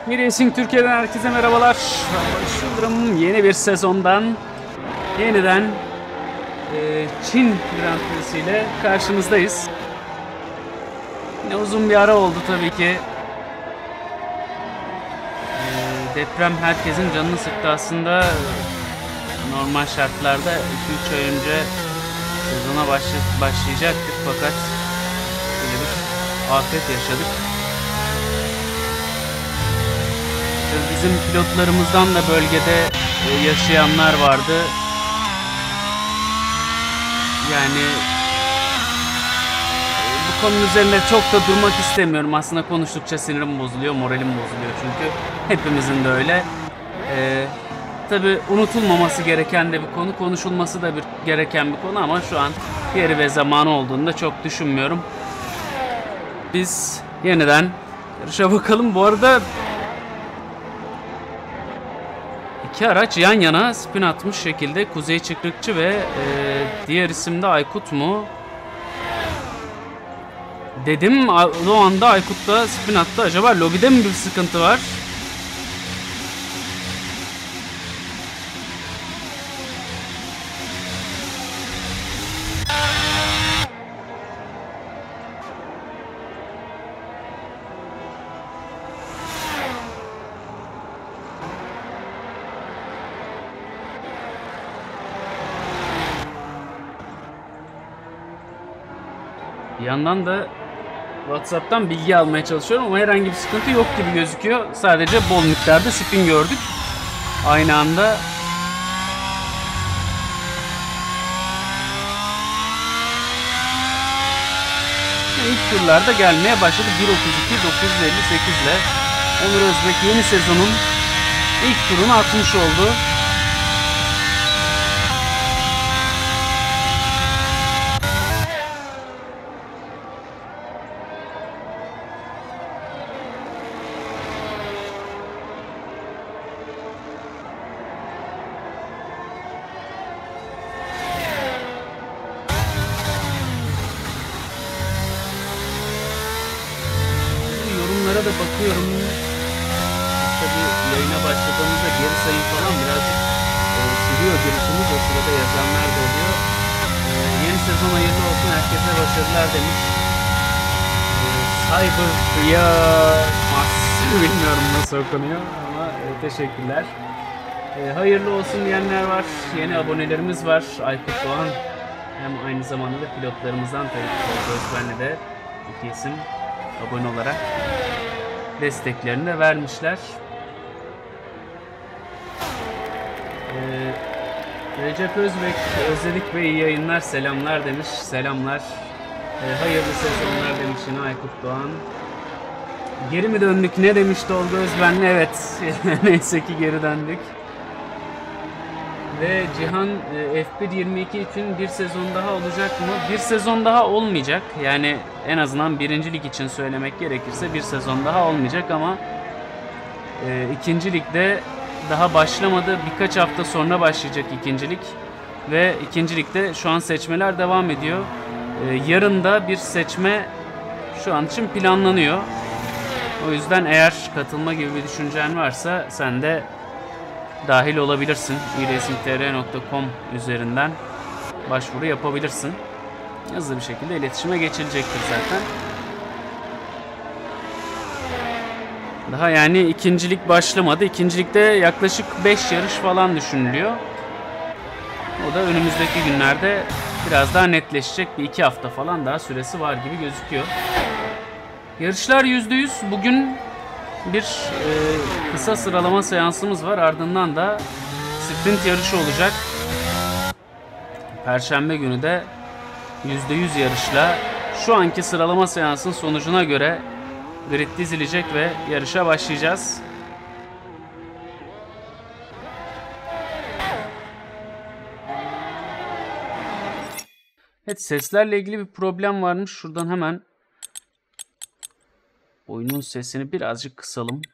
Racing Türkiye'den herkese merhabalar. Başlıyorum yeni bir sezondan yeniden Çin Grand Prix'si ile karşınızdayız. Yine uzun bir ara oldu tabii ki. Deprem herkesin canını sıktı aslında. Normal şartlarda 2-3 ay önce sezona başlayacaktık fakat böyle bir afet yaşadık. Bizim pilotlarımızdan da bölgede yaşayanlar vardı. Yani bu konunun üzerinde çok da durmak istemiyorum. Aslında konuştukça sinirim bozuluyor, moralim bozuluyor çünkü hepimizin de öyle. Tabii unutulmaması gereken de bir konu, konuşulması da gereken bir konu ama şu an yeri ve zamanı olduğunu da çok düşünmüyorum. Biz yeniden yarışa bakalım. Bu arada İki araç yan yana spin atmış şekilde. Kuzey Çıkrıkçı ve diğer isim de Aykut mu? Dedim o anda Aykut da spin attı. Acaba lobide mi bir sıkıntı var? Bir yandan da WhatsApp'tan bilgi almaya çalışıyorum ama herhangi bir sıkıntı yok gibi gözüküyor. Sadece bol miktarda spin gördük. Aynı anda ilk turlarda gelmeye başladı. 1.32 958 ile Onur Özbek yeni sezonun ilk turunu atmış oldu. Da bakıyorum. Tabii yayına başladığımızda geri sayım falan birazcık sürüyor görüşümüz. O sırada yazanlar da oluyor. Yeni sezon hayırlı olsun, herkese başarılar demiş. Cyber bilmiyorum nasıl okunuyor ama teşekkürler. Hayırlı olsun diyenler var. Yeni abonelerimiz var. Aykut Doğan hem aynı zamanda da pilotlarımızdan tabii Özben'le de iki isim abone olarak desteklerini de vermişler. Recep Özbek özledik ve iyi yayınlar, selamlar demiş. Selamlar. Hayırlı sezonlar demiş yine Aykut Doğan. Geri mi döndük ne demiş Tolga Özben'le? Evet. Neyse ki geri döndük. Ve Cihan F1 22 için bir sezon daha olacak mı? Bir sezon daha olmayacak. Yani en azından birincilik için söylemek gerekirse bir sezon daha olmayacak ama ikincilikte daha başlamadı. Birkaç hafta sonra başlayacak ikincilik. Ve ikincilikte şu an seçmeler devam ediyor. Yarın da bir seçme şu an için planlanıyor. O yüzden eğer katılma gibi bir düşüncen varsa sen de dahil olabilirsin. iracingtr.com üzerinden başvuru yapabilirsin. Hızlı bir şekilde iletişime geçilecektir zaten. Daha yani ikincilik başlamadı. İkincilikte yaklaşık 5 yarış falan düşünülüyor. O da önümüzdeki günlerde biraz daha netleşecek. Bir 2 hafta falan daha süresi var gibi gözüküyor. Yarışlar %100. Bugün bir kısa sıralama seansımız var. Ardından da sprint yarışı olacak. Perşembe günü de %100 yarışla şu anki sıralama seansın sonucuna göre grid dizilecek ve yarışa başlayacağız. Evet, seslerle ilgili bir problem varmış. Şuradan hemen oyunun sesini birazcık kısalım.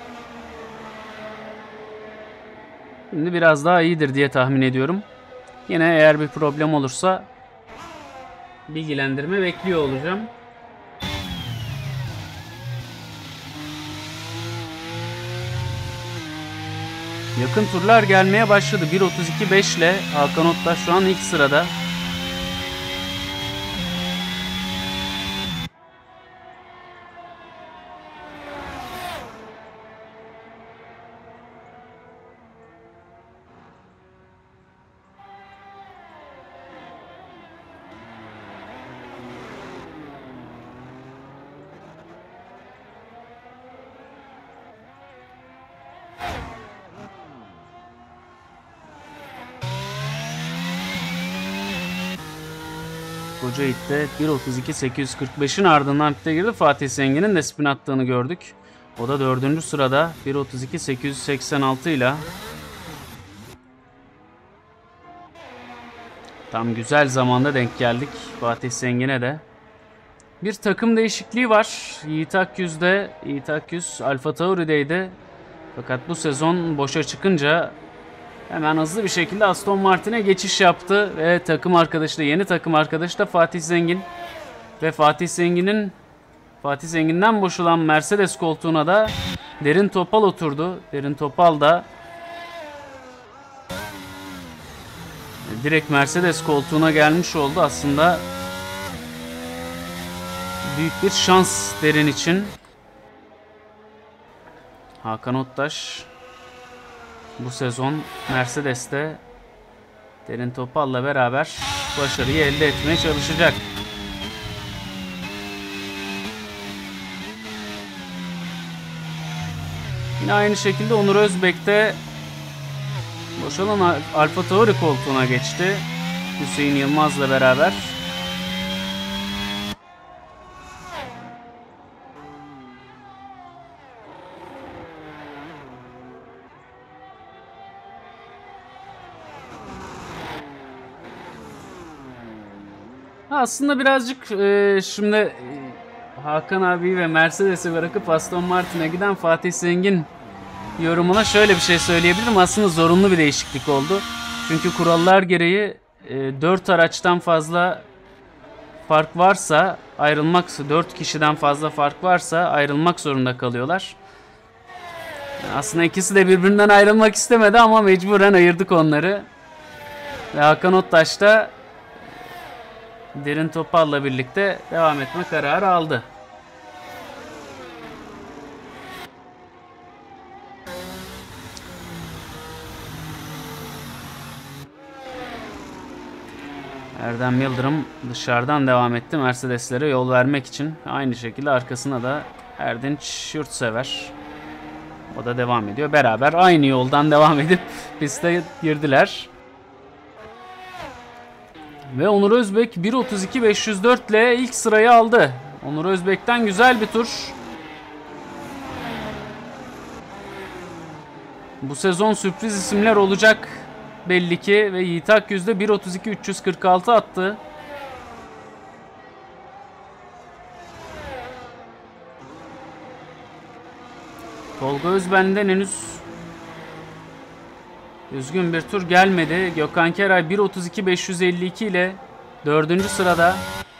Şimdi biraz daha iyidir diye tahmin ediyorum. Yine eğer bir problem olursa bilgilendirme bekliyor olacağım. Yakın turlar gelmeye başladı. 1.32.5 ile Hakan Ottaş şu an ilk sırada. Koca Yiğit'te 1.32.845'in ardından pite girdi. Fatih Zengin'in de spin attığını gördük. O da 4. sırada 1.32.886 ile. Tam güzel zamanda denk geldik Fatih Zengin'e de. Bir takım değişikliği var. Yiğit Akyüz Alfa Tauri'deydi. Fakat bu sezon boşa çıkınca hemen hızlı bir şekilde Aston Martin'e geçiş yaptı ve yeni takım arkadaşı da Fatih Zengin. Ve Fatih Zengin'den boşalan Mercedes koltuğuna da Derin Topal oturdu. Derin Topal da direkt Mercedes koltuğuna gelmiş oldu. Aslında büyük bir şans Derin için. Hakan Ottaş bu sezon Mercedes'te Derin Topal'la beraber başarıyı elde etmeye çalışacak. Yine aynı şekilde Onur Özbek de boşalan Alfa Tauri koltuğuna geçti. Hüseyin Yılmaz'la beraber. Aslında birazcık şimdi Hakan abi ve Mercedes'i bırakıp Aston Martin'e giden Fatih Zengin yorumuna şöyle bir şey söyleyebilirim. Aslında zorunlu bir değişiklik oldu. Çünkü kurallar gereği 4 araçtan fazla fark varsa 4 kişiden fazla fark varsa ayrılmak zorunda kalıyorlar. Aslında ikisi de birbirinden ayrılmak istemedi ama mecburen ayırdık onları. Ve Hakan Ottaş da Derin Topal'la birlikte devam etme kararı aldı. Erdem Yıldırım dışarıdan devam etti Mercedes'lere yol vermek için. Aynı şekilde arkasına da Erdinç Yurtsever. O da devam ediyor. Beraber aynı yoldan devam edip piste girdiler. Ve Onur Özbek 1.32.504 ile ilk sırayı aldı. Onur Özbek'ten güzel bir tur. Bu sezon sürpriz isimler olacak belli ki ve Yiğit Akyüz'de 1.32.346 attı. Tolga Özben'den henüz düzgün bir tur gelmedi. Gökhan Keray 1.32.552 ile 4. sırada.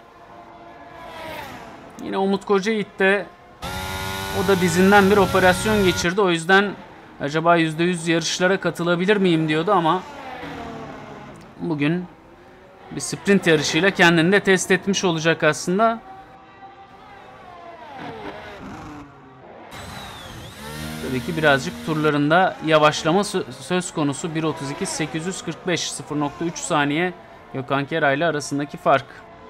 Yine Umut Kocayiğit de o da dizinden bir operasyon geçirdi. O yüzden acaba %100 yarışlara katılabilir miyim diyordu ama bugün bir sprint yarışıyla kendini de test etmiş olacak aslında. Tabii ki birazcık turlarında yavaşlama söz konusu. 1.32.845 0.3 saniye Gökhan Keray ile arasındaki fark.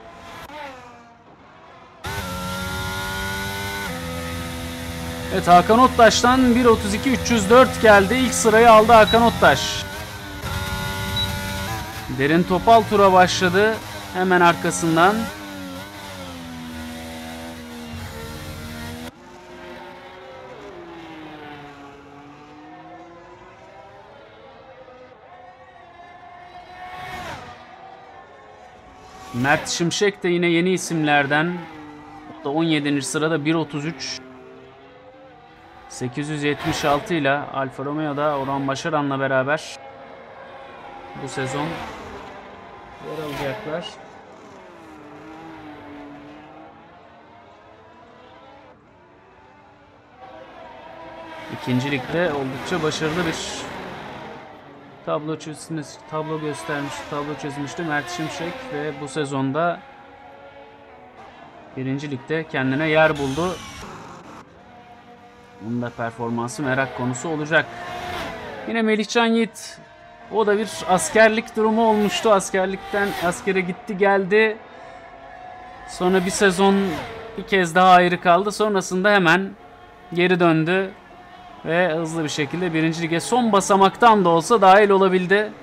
Evet, Hakan Ottaş'tan 1.32.304 geldi. İlk sırayı aldı Hakan Ottaş. Derin Topal tura başladı. Hemen arkasından. Mert Şimşek de yine yeni isimlerden. O da 17. sırada 1.33 876 ile Alfa Romeo'da Orhan Başaran'la beraber bu sezon yer alacaklar. İkincilikte oldukça başarılı bir tablo çözmüştü Mert Şimşek ve bu sezonda birincilikte kendine yer buldu. Bunun da performansı merak konusu olacak. Yine Melihcan Yiğit, o da bir askerlik durumu olmuştu. Askere gitti geldi. Sonra bir sezon bir kez daha ayrı kaldı. Sonrasında hemen geri döndü. Ve hızlı bir şekilde birinci lige son basamaktan da olsa dahil olabildi.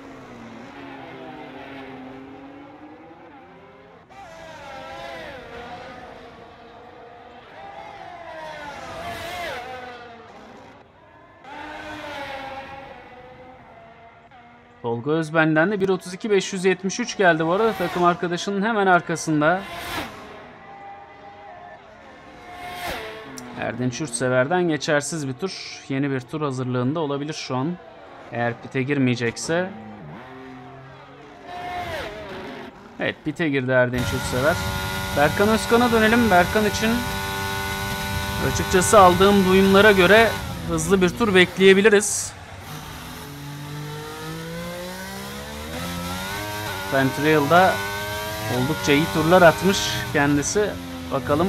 Tolga Özben'den de 1.32.573 geldi bu arada. Takım arkadaşının hemen arkasında. Erdinç Yurtsever'den geçersiz bir tur. Yeni bir tur hazırlığında olabilir şu an. Eğer pite girmeyecekse. Evet, pite girdi Erdinç Yurtsever. Berkan Özkan'a dönelim. Berkan için açıkçası aldığım duyumlara göre hızlı bir tur bekleyebiliriz. Pentrail'da oldukça iyi turlar atmış kendisi. Bakalım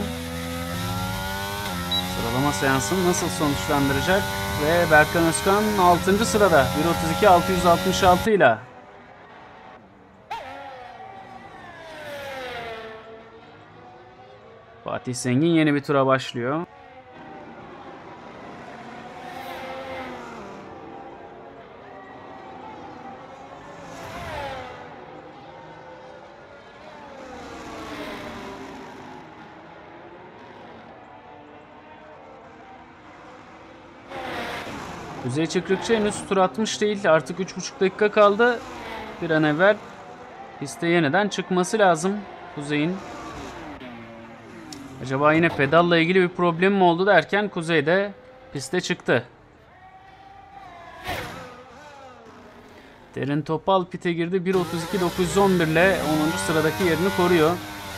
sıralama seansını nasıl sonuçlandıracak. Ve Berkan Özkan 6. sırada 1.32.666 ile. Fatih Zengin yeni bir tura başlıyor. Kuzey Çıkrıkçı henüz tur atmış değil. Artık 3,5 dakika kaldı. Bir an evvel piste yeniden çıkması lazım Kuzey'in. Acaba yine pedalla ilgili bir problem mi oldu derken Kuzey de piste çıktı. Derin Topal pite girdi. 1.32.911 ile 10. sıradaki yerini koruyor.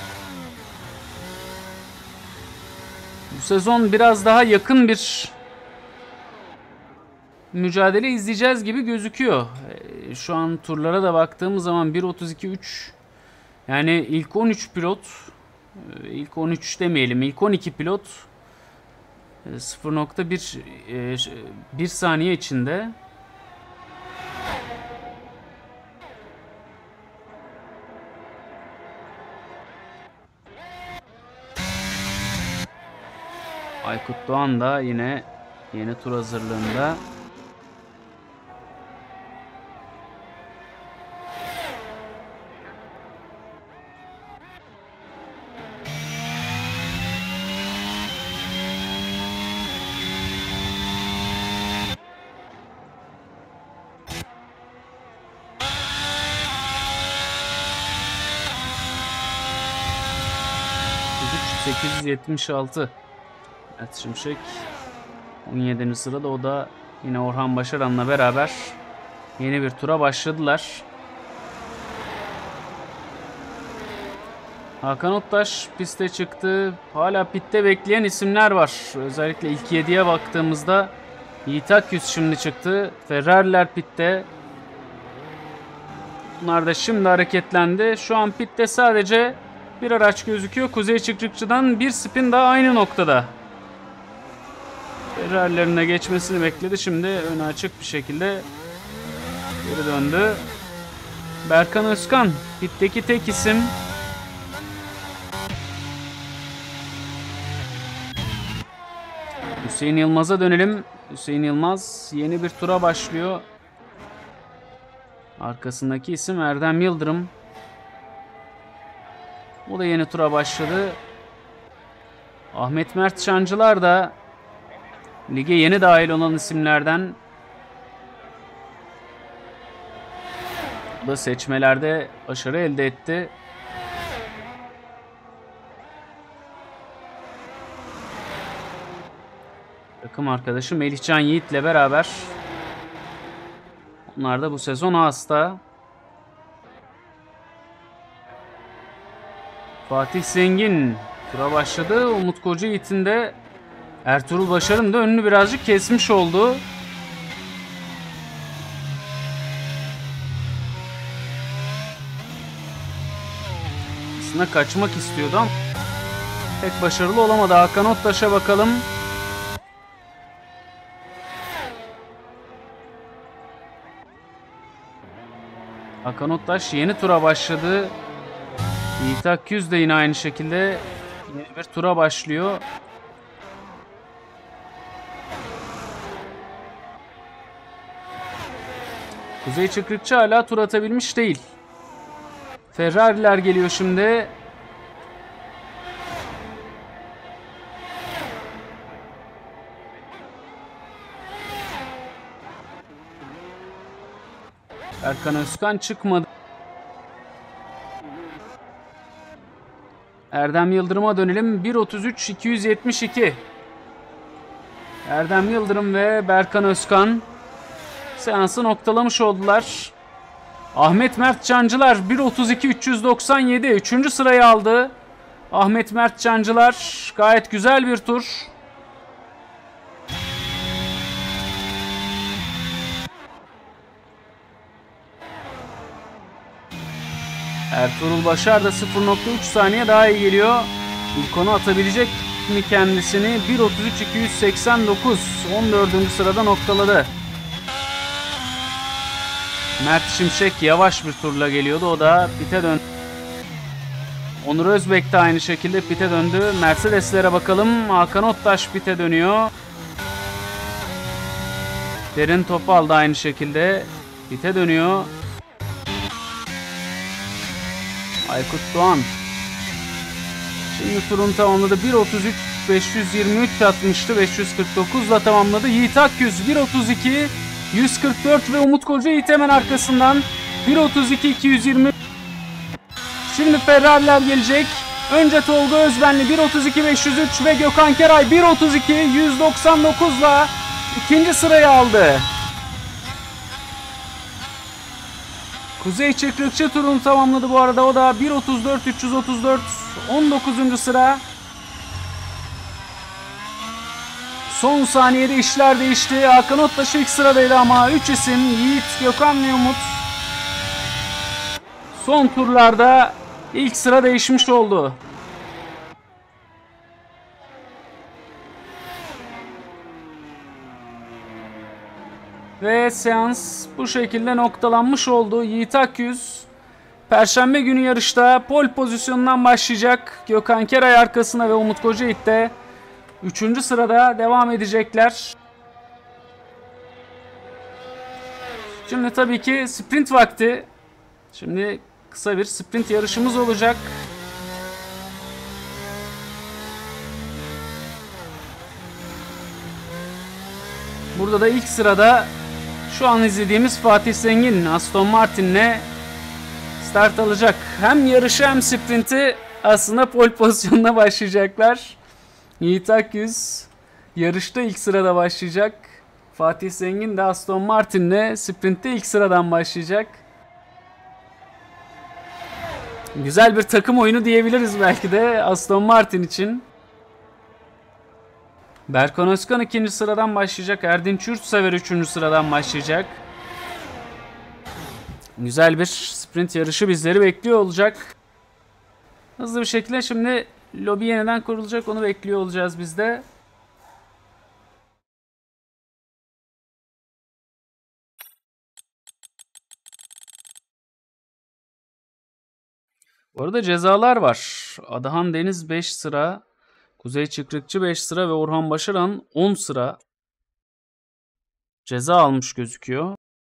Bu sezon biraz daha yakın bir mücadele izleyeceğiz gibi gözüküyor. Şu an turlara da baktığımız zaman 1.32.3, yani ilk 13 pilot, ilk 13 demeyelim, ilk 12 pilot 0.1 saniye içinde. Aykut Doğan da yine yeni tur hazırlığında. ...876 Mert Şimşek 17. sırada, o da yine Orhan Başaran'la beraber yeni bir tura başladılar. Hakan Ottaş piste çıktı. Hala pitte bekleyen isimler var. Özellikle ilk 7'ye baktığımızda Yiğit Akyüz şimdi çıktı. Ferrari'ler pitte. Bunlar da şimdi hareketlendi. Şu an pitte sadece bir araç gözüküyor. Kuzey Çıkrıkçı'dan bir spin daha aynı noktada. Ferrari'lerine geçmesini bekledi. Şimdi önü açık bir şekilde geri döndü. Berkan Özkan pitteki tek isim. Hüseyin Yılmaz'a dönelim. Hüseyin Yılmaz yeni bir tura başlıyor. Arkasındaki isim Erdem Yıldırım. O da yeni tura başladı. Ahmet Mert Şancılar da lige yeni dahil olan isimlerden. O da seçmelerde başarı elde etti. Takım arkadaşı Melihcan Yiğit'le beraber. Onlar da bu sezon hasta. Fatih Zengin tura başladı. Umut Kocayiğit'in de Ertuğrul Başar'ın da önünü birazcık kesmiş oldu. Aslında kaçmak istiyordu ama pek başarılı olamadı. Hakan Ottaş'a bakalım. Hakan Ottaş yeni tura başladı. Yiğit Akyüz de yine aynı şekilde yeni bir tura başlıyor. Kuzey Çıkrıkçı hala tur atabilmiş değil. Ferrari'ler geliyor şimdi. Erkan Özkan çıkmadı. Erdem Yıldırım'a dönelim. 1.33.272. Erdem Yıldırım ve Berkan Özkan seansı noktalamış oldular. Ahmet Mert Cancılar 1.32.397. 3. sırayı aldı. Ahmet Mert Cancılar gayet güzel bir tur. Ertuğrul Başar da 0.3 saniye daha iyi geliyor. İlk onu atabilecek mi kendisini? 1.33.289. 14. sırada noktaladı. Mert Şimşek yavaş bir turla geliyordu. O da pite döndü. Onur Özbek de aynı şekilde pite döndü. Mercedeslere bakalım. Hakan Ottaş pite dönüyor. Derin Topal da aynı şekilde pite dönüyor. Aykut Doğan şimdi turunu tamamladı. 1.33 523 atmıştı. 549'la tamamladı. Yiğit Akyüz 1.32 144 ve Umut Kocayiğit hemen arkasından 1.32 220. Şimdi Ferrari'ler gelecek. Önce Tolga Özbenli 1.32 503 ve Gökhan Keray 1.32 199'la ikinci sırayı aldı. Kuzey Çıkrıkçı turunu tamamladı bu arada. O da 1.34 334 19. sıra. Son saniyede işler değişti. Hakan Ottaş ilk sıradaydı ama 3 isim Yiğit, Gökhan ve Umut son turlarda ilk sıra değişmiş oldu. Ve seans bu şekilde noktalanmış oldu. Yiğit Akyüz Perşembe günü yarışta pole pozisyonundan başlayacak. Gökhan Keray arkasına ve Umut Kocayiğit de 3. sırada devam edecekler. Şimdi tabii ki sprint vakti. Şimdi kısa bir sprint yarışımız olacak. Burada da ilk sırada şu an izlediğimiz Fatih Zengin Aston Martin'le start alacak. Hem yarışı hem sprinti aslında pole pozisyonuna başlayacaklar. Yiğit Akyüz yarışta ilk sırada başlayacak. Fatih Zengin de Aston Martin'le sprintte ilk sıradan başlayacak. Güzel bir takım oyunu diyebiliriz belki de Aston Martin için. Berkan Özkan 2. sıradan başlayacak. Erdinç Yurtsever 3. sıradan başlayacak. Güzel bir sprint yarışı bizleri bekliyor olacak. Hızlı bir şekilde şimdi lobi yeniden kurulacak. Onu bekliyor olacağız biz de. Bu arada cezalar var. Adahan Deniz 5 sıra. Kuzey Çıkrıkçı 5 sıra ve Orhan Başaran 10 sıra ceza almış gözüküyor.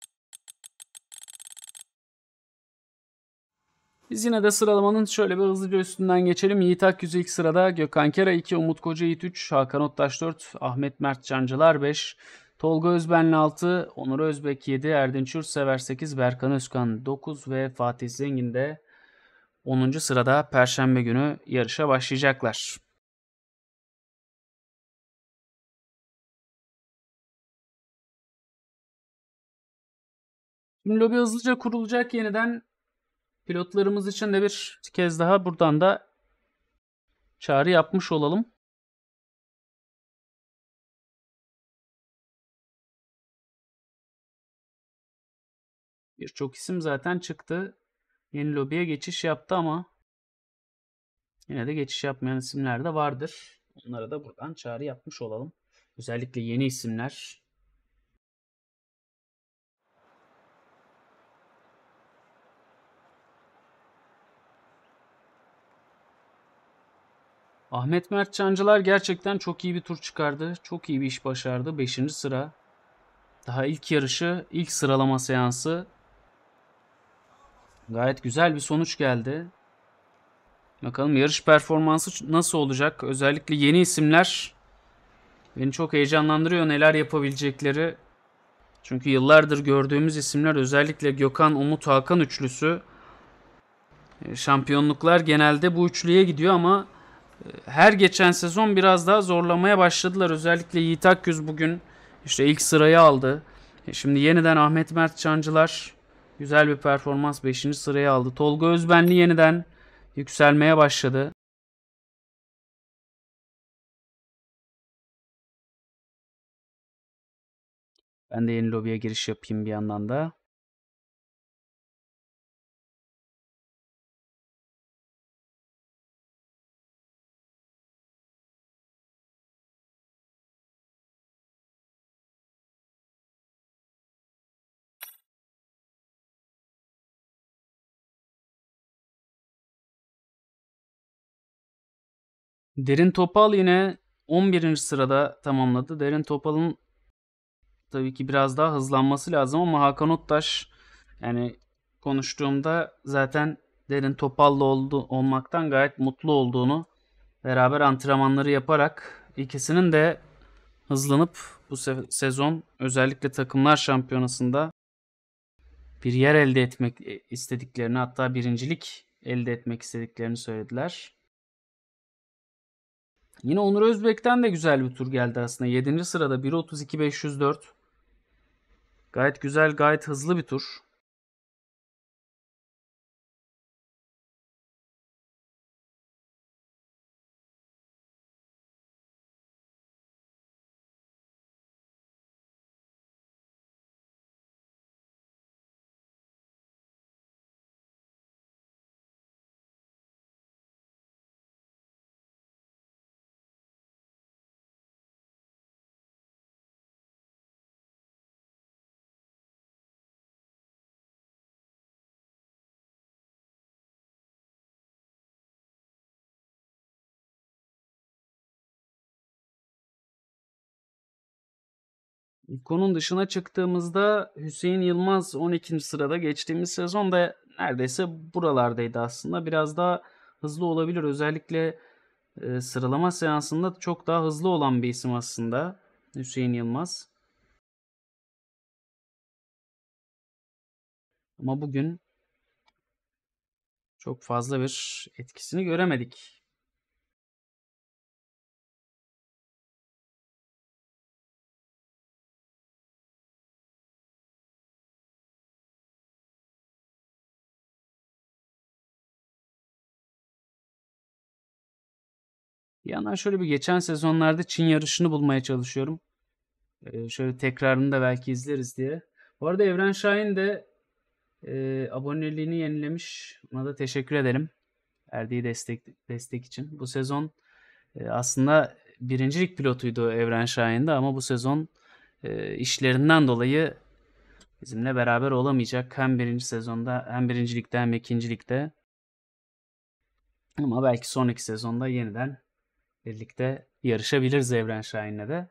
Biz yine de sıralamanın şöyle bir hızlıca üstünden geçelim. Yiğit Akyüz ilk sırada, Gökhan Keray 2, Umut Kocayiğit 3, Hakan Ottaş 4, Ahmet Mert Cancılar 5, Tolga Özbenli 6, Onur Özbek 7, Erdinç Yurtsever 8, Berkan Özkan 9 ve Fatih Zengin de 10. sırada Perşembe günü yarışa başlayacaklar. Şimdi lobi hızlıca kurulacak yeniden. Pilotlarımız için de bir kez daha buradan da çağrı yapmış olalım. Birçok isim zaten çıktı. Yeni lobiye geçiş yaptı ama yine de geçiş yapmayan isimler de vardır. Onlara da buradan çağrı yapmış olalım. Özellikle yeni isimler. Ahmet Mert Çancılar gerçekten çok iyi bir tur çıkardı. Çok iyi bir iş başardı. 5. sıra. Daha ilk yarışı, ilk sıralama seansı. Gayet güzel bir sonuç geldi. Bakalım yarış performansı nasıl olacak? Özellikle yeni isimler beni çok heyecanlandırıyor, neler yapabilecekleri. Çünkü yıllardır gördüğümüz isimler, özellikle Gökhan, Umut, Hakan üçlüsü, şampiyonluklar genelde bu üçlüye gidiyor ama her geçen sezon biraz daha zorlamaya başladılar. Özellikle Yiğit Akgüz bugün işte ilk sırayı aldı. Şimdi yeniden Ahmet Mert Çancılar güzel bir performans, 5. sırayı aldı. Tolga Özbenli yeniden yükselmeye başladı. Ben de yeni lobiye giriş yapayım bir yandan da. Derin Topal yine 11. sırada tamamladı. Derin Topal'ın tabii ki biraz daha hızlanması lazım ama Hakan Ottaş, yani konuştuğumda zaten Derin Topal'la olmaktan gayet mutlu olduğunu, beraber antrenmanları yaparak ikisinin de hızlanıp bu sezon özellikle takımlar şampiyonasında bir yer elde etmek istediklerini, hatta birincilik elde etmek istediklerini söylediler. Yine Onur Özbek'ten de güzel bir tur geldi aslında. 7. sırada 1.32.504. Gayet güzel, gayet hızlı bir tur. Konunun dışına çıktığımızda Hüseyin Yılmaz 12. sırada, geçtiğimiz sezon da neredeyse buralardaydı aslında. Biraz daha hızlı olabilir. Özellikle sıralama seansında çok daha hızlı olan bir isim aslında Hüseyin Yılmaz. Ama bugün çok fazla bir etkisini göremedik. Bir yandan şöyle bir geçen sezonlarda Çin yarışını bulmaya çalışıyorum. Şöyle tekrarını da belki izleriz diye. Bu arada Evren Şahin de aboneliğini yenilemiş. Ona da teşekkür ederim. Verdiği destek için. Bu sezon aslında birincilik pilotuydu Evren Şahin'de ama bu sezon işlerinden dolayı bizimle beraber olamayacak. Hem birinci sezonda hem birincilikte hem ikincilikte. Ama belki sonraki sezonda yeniden birlikte yarışabiliriz Evren Şahin'le de.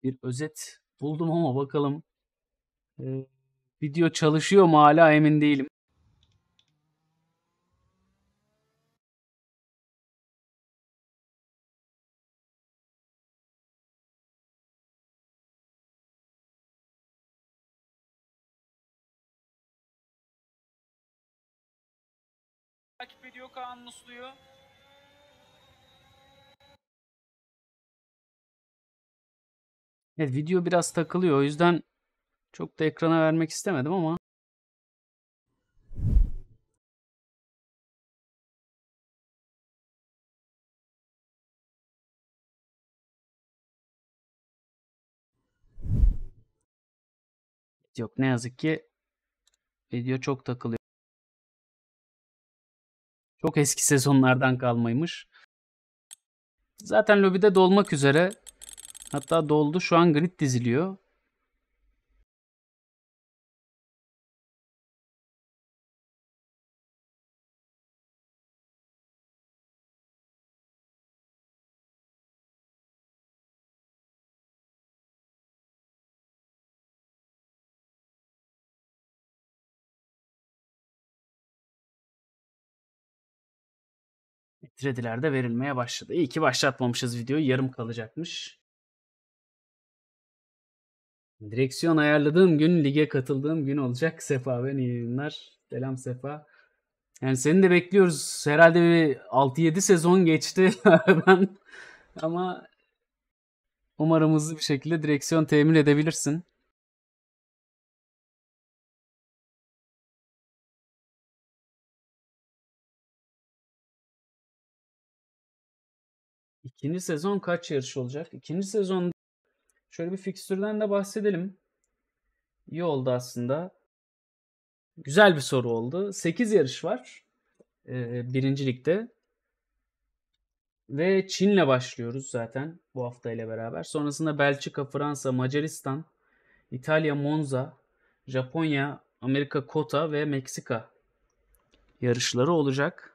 bir özet buldum ama bakalım video çalışıyor mu hala emin değilim. Takip ediyor Kaan Muslu'yu. Evet, video biraz takılıyor. O yüzden çok da ekrana vermek istemedim ama yok, ne yazık ki video çok takılıyor. Çok eski sezonlardan kalmaymış. Zaten lobide dolmak üzere. Hatta doldu. Şu an grid diziliyor. Krediler de verilmeye başladı. İyi ki başlatmamışız videoyu. Yarım kalacakmış. Direksiyon ayarladığım gün lige katıldığım gün olacak. Sefa ben iyi günler. Selam Sefa. Yani seni de bekliyoruz. Herhalde bir 6-7 sezon geçti aradan. Ama umarım hızlı bir şekilde direksiyon temin edebilirsin. İkinci sezon kaç yarış olacak? İkinci sezon şöyle bir fikstürden de bahsedelim. İyi oldu aslında. Güzel bir soru oldu. 8 yarış var. Birincilikte. Ve Çin'le başlıyoruz zaten bu hafta ile beraber. Sonrasında Belçika, Fransa, Macaristan, İtalya, Monza, Japonya, Amerika, Kota ve Meksika yarışları olacak.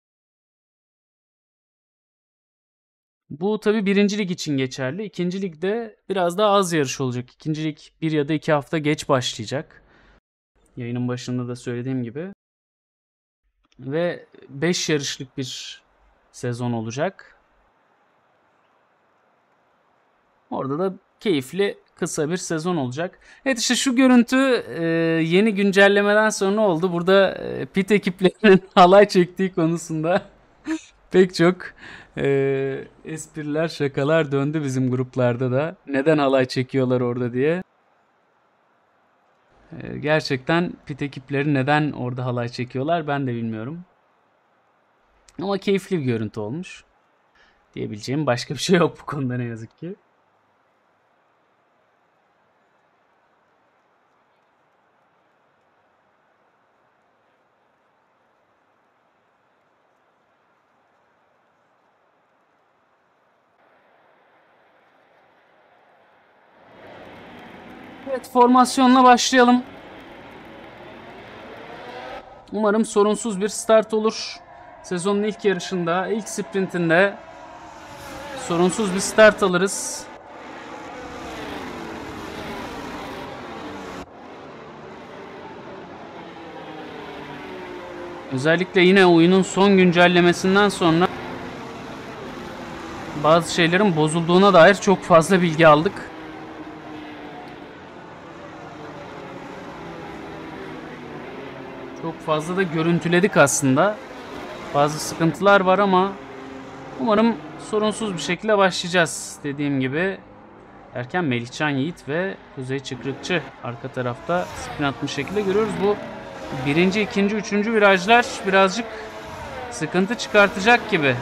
Bu tabi birincilik için geçerli. İkincilikte biraz daha az yarış olacak. İkincilik 1 ya da 2 hafta geç başlayacak. Yayının başında da söylediğim gibi. Ve 5 yarışlık bir sezon olacak. Orada da keyifli kısa bir sezon olacak. Evet, işte şu görüntü yeni güncellemeden sonra oldu. Burada pit ekiplerinin halay çektiği konusunda pek çok espriler, şakalar döndü bizim gruplarda da. Neden halay çekiyorlar orada diye. Gerçekten pit ekipleri neden orada halay çekiyorlar ben de bilmiyorum. Ama keyifli bir görüntü olmuş. Diyebileceğim başka bir şey yok bu konuda ne yazık ki. Evet, formasyonla başlayalım. Umarım sorunsuz bir start olur. Sezonun ilk yarışında, ilk sprintinde sorunsuz bir start alırız. Özellikle yine oyunun son güncellemesinden sonra bazı şeylerin bozulduğuna dair çok fazla bilgi aldık. Çok fazla da görüntüledik aslında. Bazı sıkıntılar var ama umarım sorunsuz bir şekilde başlayacağız. Dediğim gibi erken Melihcan Yiğit ve Kuzey Çıkrıkçı arka tarafta spin atmış şekilde görüyoruz. Bu birinci, ikinci, üçüncü virajlar birazcık sıkıntı çıkartacak gibi.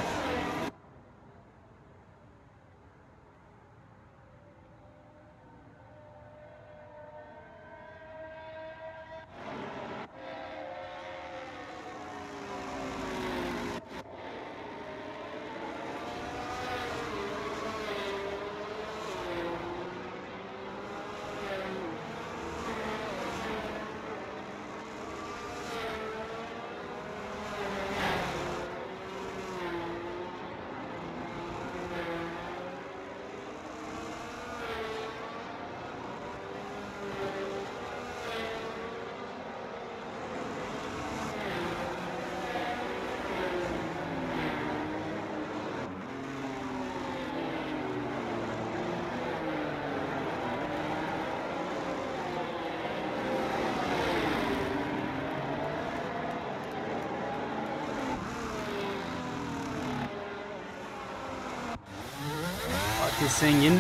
Sengin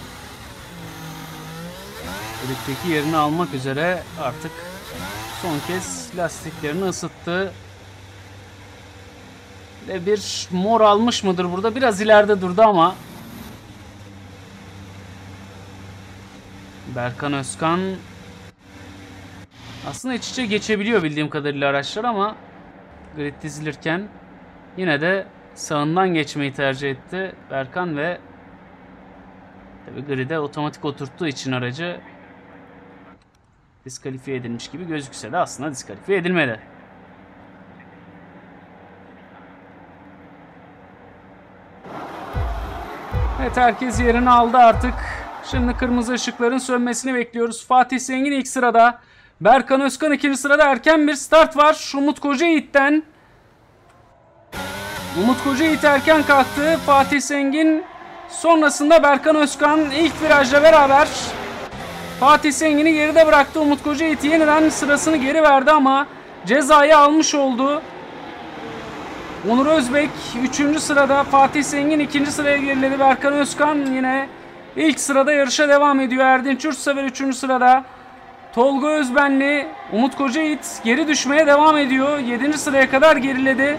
grid'deki yerini almak üzere artık son kez lastiklerini ısıttı. Ve bir mor almış mıdır burada? Biraz ileride durdu ama Berkan Özkan aslında iç içe geçebiliyor bildiğim kadarıyla araçlar ama grid dizilirken yine de sağından geçmeyi tercih etti Berkan ve tabii grid'e otomatik oturttuğu için aracı diskalifiye edilmiş gibi gözükse de aslında diskalifiye edilmedi. Evet, herkes yerini aldı artık. Şimdi kırmızı ışıkların sönmesini bekliyoruz. Fatih Zengin ilk sırada. Berkan Özkan ikinci sırada. Erken bir start var Umut Kocayiğit'ten. Umut Kocayiğit erken kalktı. Fatih Zengin sonrasında Berkan Özkan ilk virajla beraber Fatih Zengin'i geride bıraktı. Umut Kocayiğit yeniden sırasını geri verdi ama cezayı almış oldu. Onur Özbek 3. sırada, Fatih Zengin 2. sıraya geriledi. Berkan Özkan yine ilk sırada yarışa devam ediyor. Erdinç Yurtsever 3. sırada. Tolga Özbenli, Umut Kocayiğit geri düşmeye devam ediyor. 7. sıraya kadar geriledi.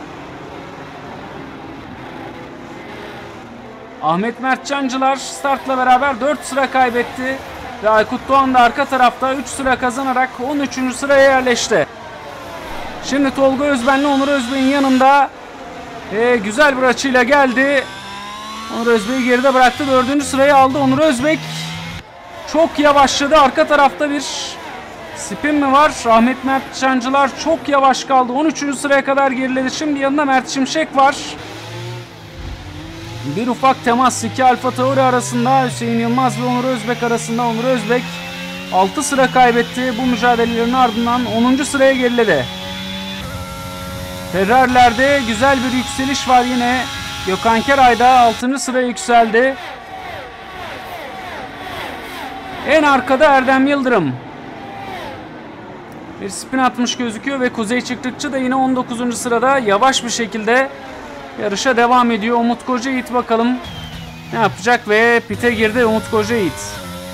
Ahmet Mert Cancılar startla beraber 4 sıra kaybetti. Ve Aykut Doğan da arka tarafta 3 sıra kazanarak 13. sıraya yerleşti. Şimdi Tolga Özbenli Onur Özbek'in yanında güzel bir açıyla geldi. Onur Özbek'i geride bıraktı. 4. sırayı aldı. Onur Özbek çok yavaşladı. Arka tarafta bir spin mi var? Ahmet Mert Cancılar çok yavaş kaldı. 13. sıraya kadar geriledi. Şimdi yanında Mert Şimşek var. Bir ufak temas iki Alfa Tauri arasında, Hüseyin Yılmaz ve Onur Özbek arasında. Onur Özbek 6 sıra kaybetti. Bu mücadelelerin ardından 10. sıraya geriledi. Ferrari'lerde güzel bir yükseliş var yine. Gökhan Keray da 6. sıraya yükseldi. En arkada Erdem Yıldırım. Bir spin atmış gözüküyor ve Kuzey Çıkrıkçı da yine 19. sırada yavaş bir şekilde yarışa devam ediyor. Umut Kocayiğit bakalım ne yapacak ve pite girdi Umut Kocayiğit.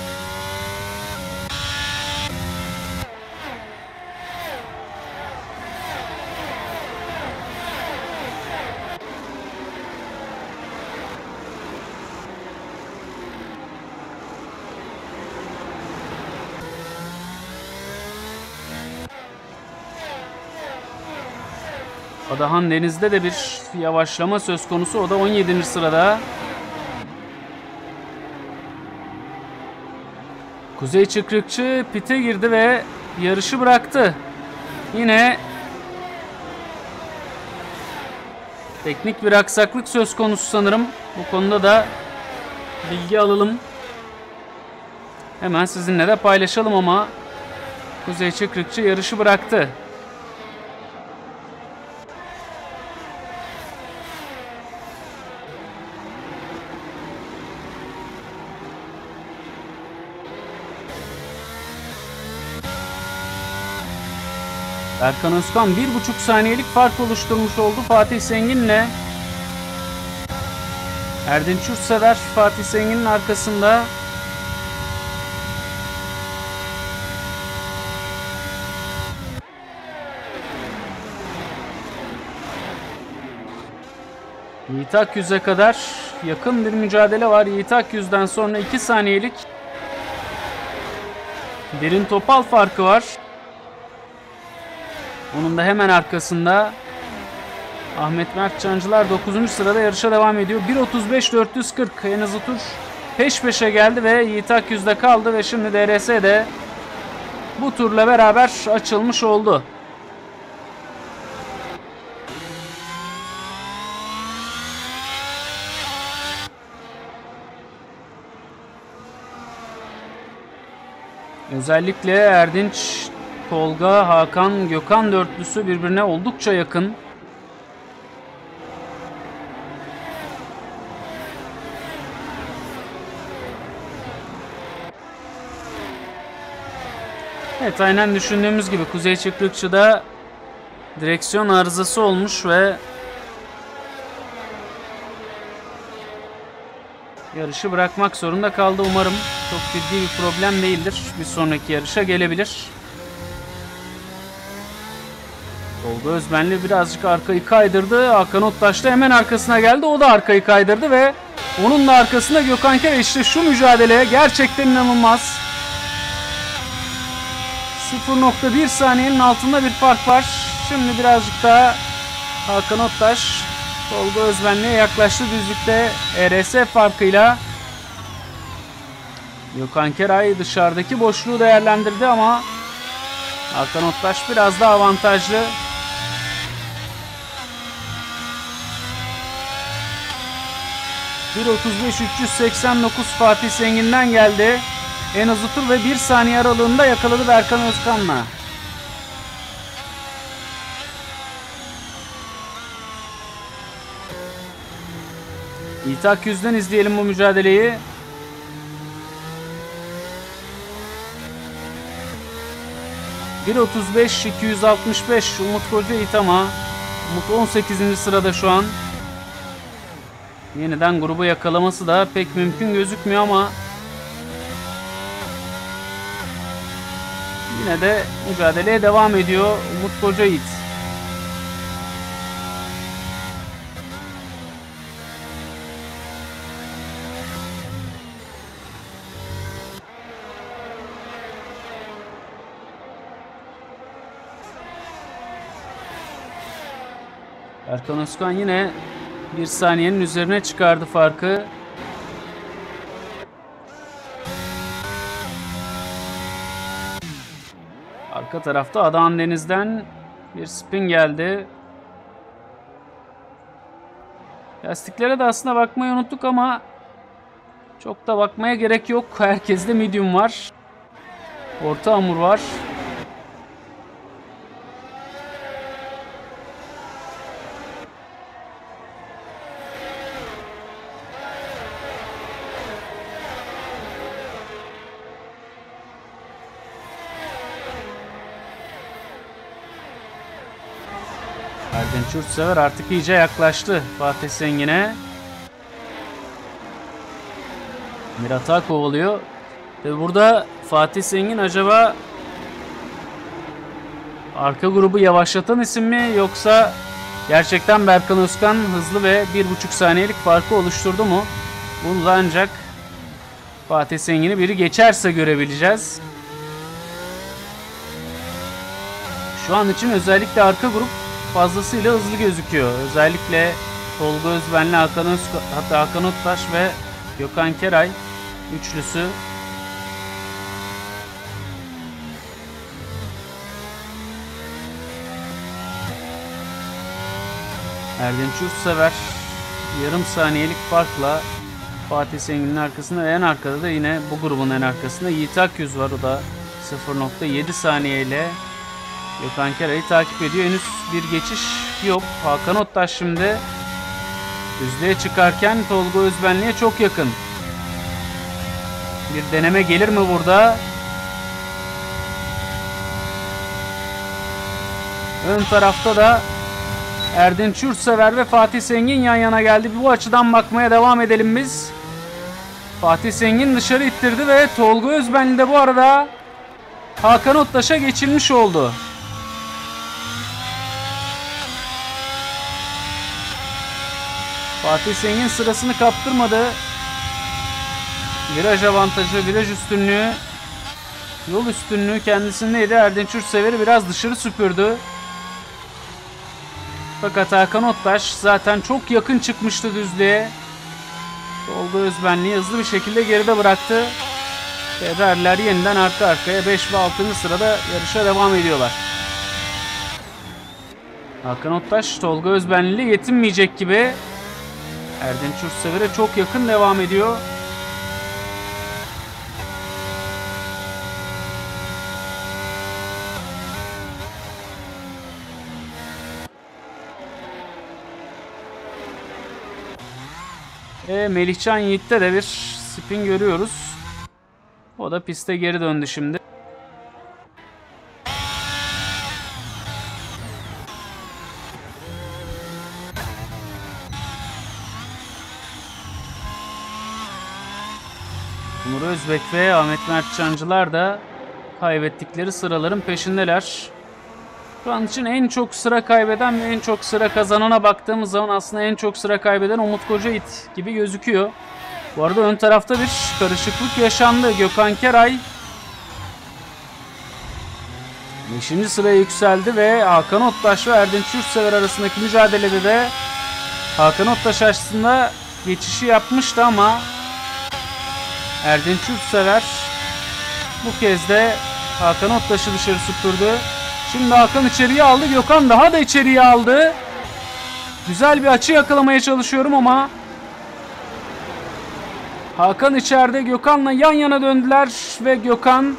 Adahan Deniz'de de bir yavaşlama söz konusu. O da 17. sırada. Kuzey Çıkrıkçı pite girdi ve yarışı bıraktı. Yine teknik bir aksaklık söz konusu sanırım. Bu konuda da bilgi alalım. Hemen sizinle de paylaşalım ama Kuzey Çıkrıkçı yarışı bıraktı. Berkan Özkan 1,5 saniyelik fark oluşturmuş oldu Fatih Zengin'le. Erdinç Yurtsever Fatih Zengin'in arkasında. Yiğit Akyüz'e kadar yakın bir mücadele var. Yiğit Akyüz'den sonra 2 saniyelik Derin Topal farkı var. Onun da hemen arkasında Ahmet Mert Cancılar 9. sırada yarışa devam ediyor. 1.35-440 en hızlı tur peş peşe geldi ve Yiğit Akyüz'de kaldı ve şimdi DRS de bu turla beraber açılmış oldu. Özellikle Erdinç, Tolga, Hakan, Gökhan dörtlüsü birbirine oldukça yakın. Evet, aynen düşündüğümüz gibi Kuzey Çıkrıkçı'da direksiyon arızası olmuş ve yarışı bırakmak zorunda kaldı. Umarım çok ciddi bir problem değildir. Bir sonraki yarışa gelebilir. Tolga Özbenli birazcık arkayı kaydırdı. Hakan Ottaş da hemen arkasına geldi. O da arkayı kaydırdı ve onun da arkasında Gökhan Kere. İşte şu mücadeleye gerçekten inanılmaz. 0.1 saniyenin altında bir fark var. Şimdi birazcık daha Hakan Ottaş Tolga Özbenli'ye yaklaştı düzlükte ERS farkıyla. Gökhan Keray dışarıdaki boşluğu değerlendirdi ama Hakan Ottaş biraz daha avantajlı. ...1.35.389 Fatih Zengin'den geldi. En hızlı tur ve 1 saniye aralığında yakaladı Berkan Özkan'la. İthak 100'den izleyelim bu mücadeleyi. ...1.35.265 Umut Kocayiğit ama Umut 18. sırada şu an. Yeniden grubu yakalaması da pek mümkün gözükmüyor ama yine de mücadeleye devam ediyor Umut Kocayiğit. Erkan Özkan yine 1 saniyenin üzerine çıkardı farkı. Arka tarafta Adahan Deniz'den bir spin geldi. Lastiklere de aslında bakmayı unuttuk ama çok da bakmaya gerek yok. Herkeste medium var. Orta hamur var. Erdinç Yurtsever artık iyice yaklaştı Fatih Zengin'e. Mirat Ağa kovalıyor. Ve burada Fatih Zengin acaba arka grubu yavaşlatan isim mi yoksa gerçekten Berkan Özkan hızlı ve 1.5 saniyelik farkı oluşturdu mu? Bunu da ancak Fatih Zengin'i biri geçerse görebileceğiz. Şu an için özellikle arka grup fazlasıyla hızlı gözüküyor. Özellikle Tolga Özbenli, Hakan Ottaş ve Gökhan Keray üçlüsü. Erdinç Yurtsever yarım saniyelik farkla Fatih Zengin'in arkasında ve en arkada da yine bu grubun en arkasında Yiğit Akyüz var. O da 0.7 saniyeyle Gökhan Keray'ı takip ediyor. Henüz bir geçiş yok. Hakan Ottaş şimdi düzlüğe çıkarken Tolga Özbenli'ye çok yakın. Bir deneme gelir mi burada? Ön tarafta da Erdinç Yurtsever ve Fatih Zengin yan yana geldi. Bu açıdan bakmaya devam edelim biz. Fatih Zengin dışarı ittirdi ve Tolga Özbenli de bu arada Hakan Ottaş'a geçilmiş oldu. Fatih Zengin sırasını kaptırmadı. Viraj avantajı, viraj üstünlüğü, yol üstünlüğü kendisindeydi. Erdinç Yurtsever'i biraz dışarı süpürdü. Fakat Hakan Ottaş zaten çok yakın çıkmıştı düzlüğe. Tolga Özbenli'yi hızlı bir şekilde geride bıraktı. Ferrari'ler yeniden arka arkaya 5 ve 6. sırada yarışa devam ediyorlar. Hakan Ottaş Tolga Özbenli yetinmeyecek gibi. Erdinç Yurtsever'e çok yakın devam ediyor. Melihcan Yiğit'te de bir spin görüyoruz. O da piste geri döndü şimdi. Özbek ve Ahmet Mert Çancılar da kaybettikleri sıraların peşindeler. Şu an için en çok sıra kaybeden ve en çok sıra kazanana baktığımız zaman aslında en çok sıra kaybeden Umut Kocayiğit gibi gözüküyor. Bu arada ön tarafta bir karışıklık yaşandı. Gökhan Keray 5. sıraya yükseldi ve Hakan Ottaş ve Erdinç Yurtsever arasındaki mücadelede de Hakan Ottaş aslında geçişi yapmıştı ama Erdinç Yurtsever bu kez de Hakan Ottaş'ı dışarı süpürdü. Şimdi Hakan içeriye aldı. Gökhan daha da içeriye aldı. Güzel bir açı yakalamaya çalışıyorum ama Hakan içeride. Gökhan'la yan yana döndüler ve Gökhan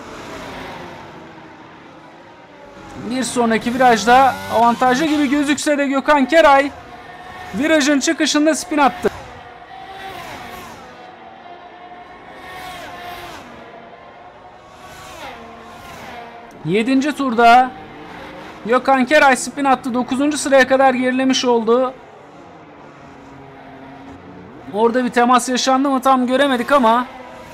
bir sonraki virajda avantajlı gibi gözükse de Gökhan Keray virajın çıkışında spin attı. Yedinci turda Gökhan Keray spin attı. 9. sıraya kadar gerilemiş oldu. Orada bir temas yaşandı mı tam göremedik ama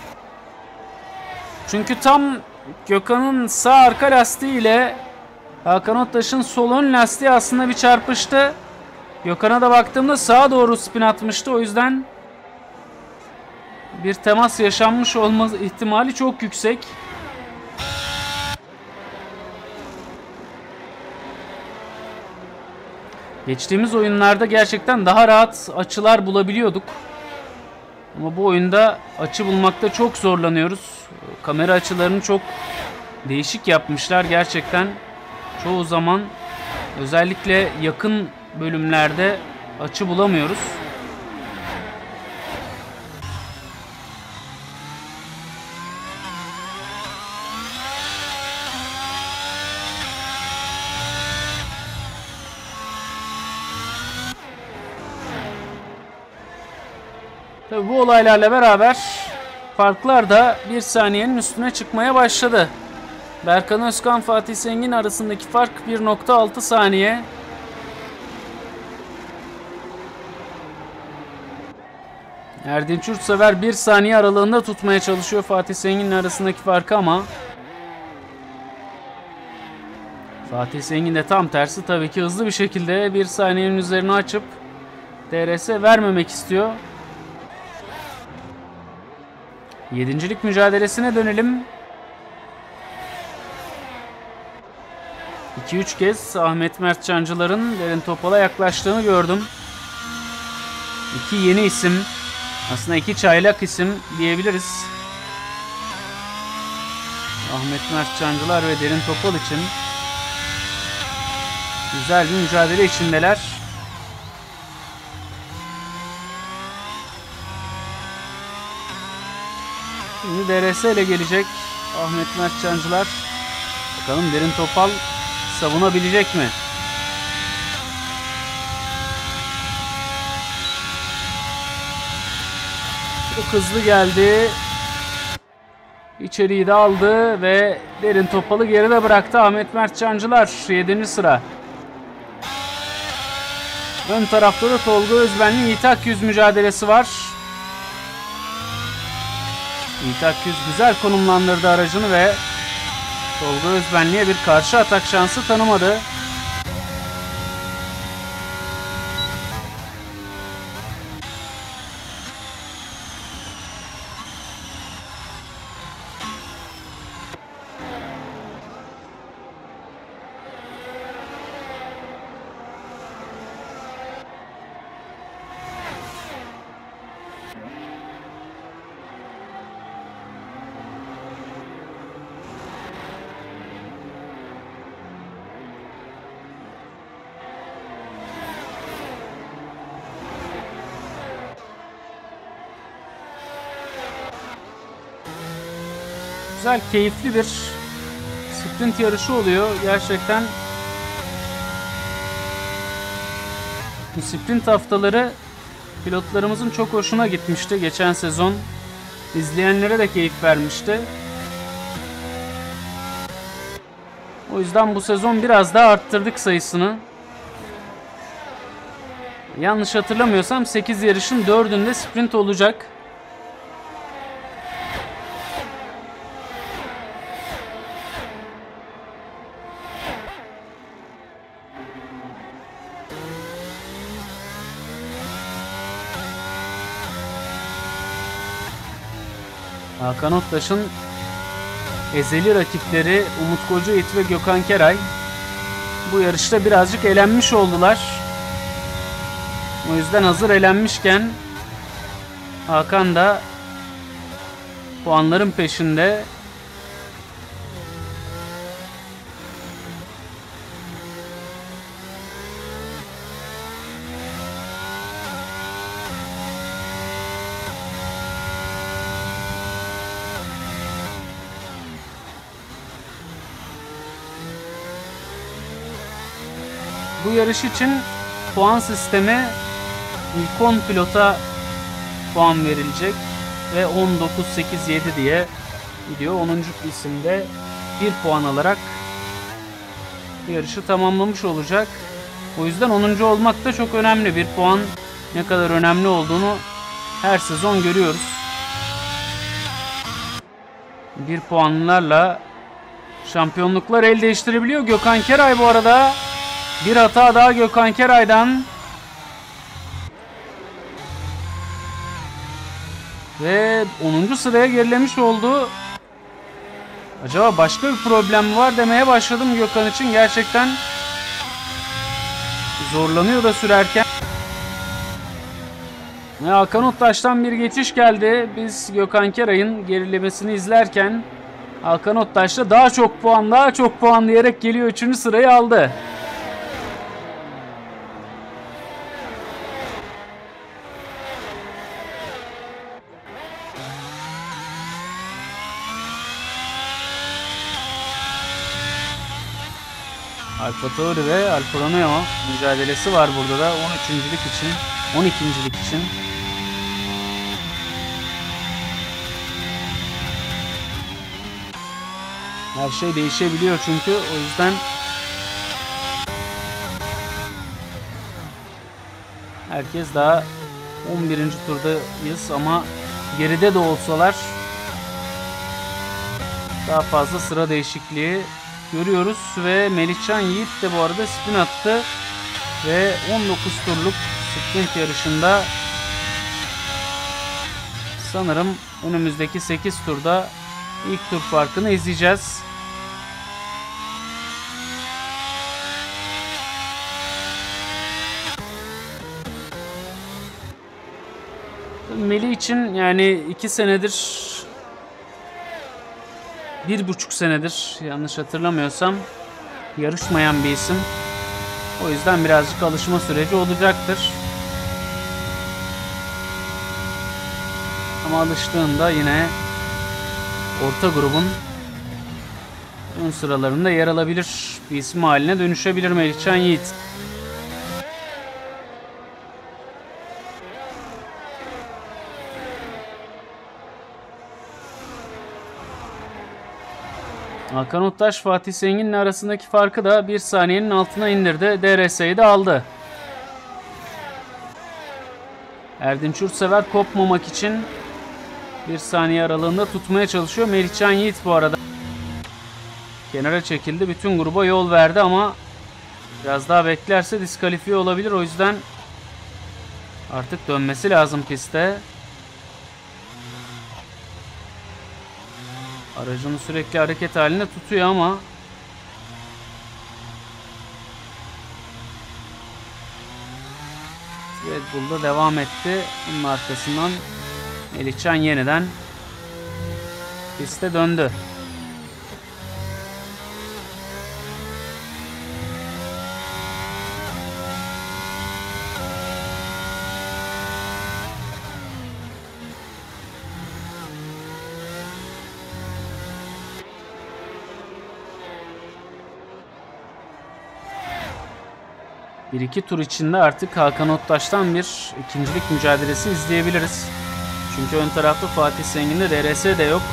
çünkü tam Gökhan'ın sağ arka lastiği ile Hakan Ottaş'ın sol ön lastiği aslında bir çarpıştı. Gökhan'a da baktığımda sağa doğru spin atmıştı. O yüzden bir temas yaşanmış olma ihtimali çok yüksek. Geçtiğimiz oyunlarda gerçekten daha rahat açılar bulabiliyorduk. Ama bu oyunda açı bulmakta çok zorlanıyoruz. Kamera açılarını çok değişik yapmışlar gerçekten. Çoğu zaman özellikle yakın bölümlerde açı bulamıyoruz. Tabii bu olaylarla beraber farklar da 1 saniyenin üstüne çıkmaya başladı. Berkan Özkan, Fatih Zengin arasındaki fark 1.6 saniye. Erdinç Yurtsever 1 saniye aralığında tutmaya çalışıyor Fatih Zengin'in arasındaki farkı ama Fatih Zengin de tam tersi tabii ki hızlı bir şekilde 1 saniyenin üzerine açıp DRS vermemek istiyor. Yedincilik mücadelesine dönelim. 2-3 kez Ahmet Mert Çancılar'ın Derin Topal'a yaklaştığını gördüm. 2 yeni isim. Aslında 2 çaylak isim diyebiliriz. Ahmet Mert Çancılar ve Derin Topal için güzel bir mücadele içindeler. Şimdi DRS ile gelecek Ahmet Mert Çancılar. Bakalım Derin Topal savunabilecek mi? Çok hızlı geldi. İçeriği de aldı ve Derin Topal'ı geride bıraktı Ahmet Mert Çancılar 7. sıra. Ön tarafta da Tolga Özben'le Yiğit Akyüz mücadelesi var. Yiğit Akyüz güzel konumlandırdı aracını ve Tolga Özbenli'ye bir karşı atak şansı tanımadı. Güzel, keyifli bir sprint yarışı oluyor. Gerçekten bu sprint haftaları pilotlarımızın çok hoşuna gitmişti. Geçen sezon izleyenlere de keyif vermişti. O yüzden bu sezon biraz daha arttırdık sayısını. Yanlış hatırlamıyorsam 8 yarışın 4'ünde sprint olacak. Hakan Ottaş'ın ezeli rakipleri Umut Kocayiğit ve Gökhan Keray bu yarışta birazcık elenmiş oldular. O yüzden hazır elenmişken Hakan da puanların peşinde. Bu yarış için puan sistemi ilk 10 pilota puan verilecek ve 10, 9, 8, 7 diye gidiyor. 10. isimde 1 puan alarak yarışı tamamlamış olacak. O yüzden 10. olmak da çok önemli. 1 puan ne kadar önemli olduğunu her sezon görüyoruz. 1 puanlarla şampiyonluklar el değiştirebiliyor. Gökhan Keray bu arada. Bir hata daha Gökhan Keray'dan. Ve 10. sıraya gerilemiş oldu. Acaba başka bir problem var demeye başladım Gökhan için. Gerçekten zorlanıyor da sürerken. Ve Hakan Ottaş'tan bir geçiş geldi. Biz Gökhan Keray'ın gerilemesini izlerken Hakan Ottaş da daha çok puan diyerek geliyor. 3. sırayı aldı. Alfa Tauri ve Alfa Romeo mücadelesi var burada da 13.lik için, 12.lik için. Her şey değişebiliyor çünkü, o yüzden herkes daha 11. turdayız ama geride de olsalar daha fazla sıra değişikliği görüyoruz ve Melihcan Yiğit de bu arada spin attı ve 19 turluk sprint yarışında sanırım önümüzdeki 8 turda ilk tur farkını izleyeceğiz. Melih için yani 2 senedir, 1,5 senedir yanlış hatırlamıyorsam yarışmayan bir isim. O yüzden birazcık alışma süreci olacaktır. Ama alıştığında yine orta grubun ön sıralarında yer alabilir bir isim haline dönüşebilir Melihcan Yiğit. Hakan Ottaş, Fatih Zengin'le arasındaki farkı da 1 saniyenin altına indirdi. DRS'yi de aldı. Erdinç Yurtsever kopmamak için 1 saniye aralığında tutmaya çalışıyor. Melihcan Yiğit bu arada kenara çekildi. Bütün gruba yol verdi ama biraz daha beklerse diskalifiye olabilir. O yüzden artık dönmesi lazım piste. Aracını sürekli hareket halinde tutuyor ama Red Bull'da devam etti. Bunun arkasından Melihcan yeniden piste döndü. Bir iki tur içinde artık Hakan Ottaş'tan bir ikincilik mücadelesi izleyebiliriz. Çünkü ön tarafta Fatih Zengin'de DRS de yok.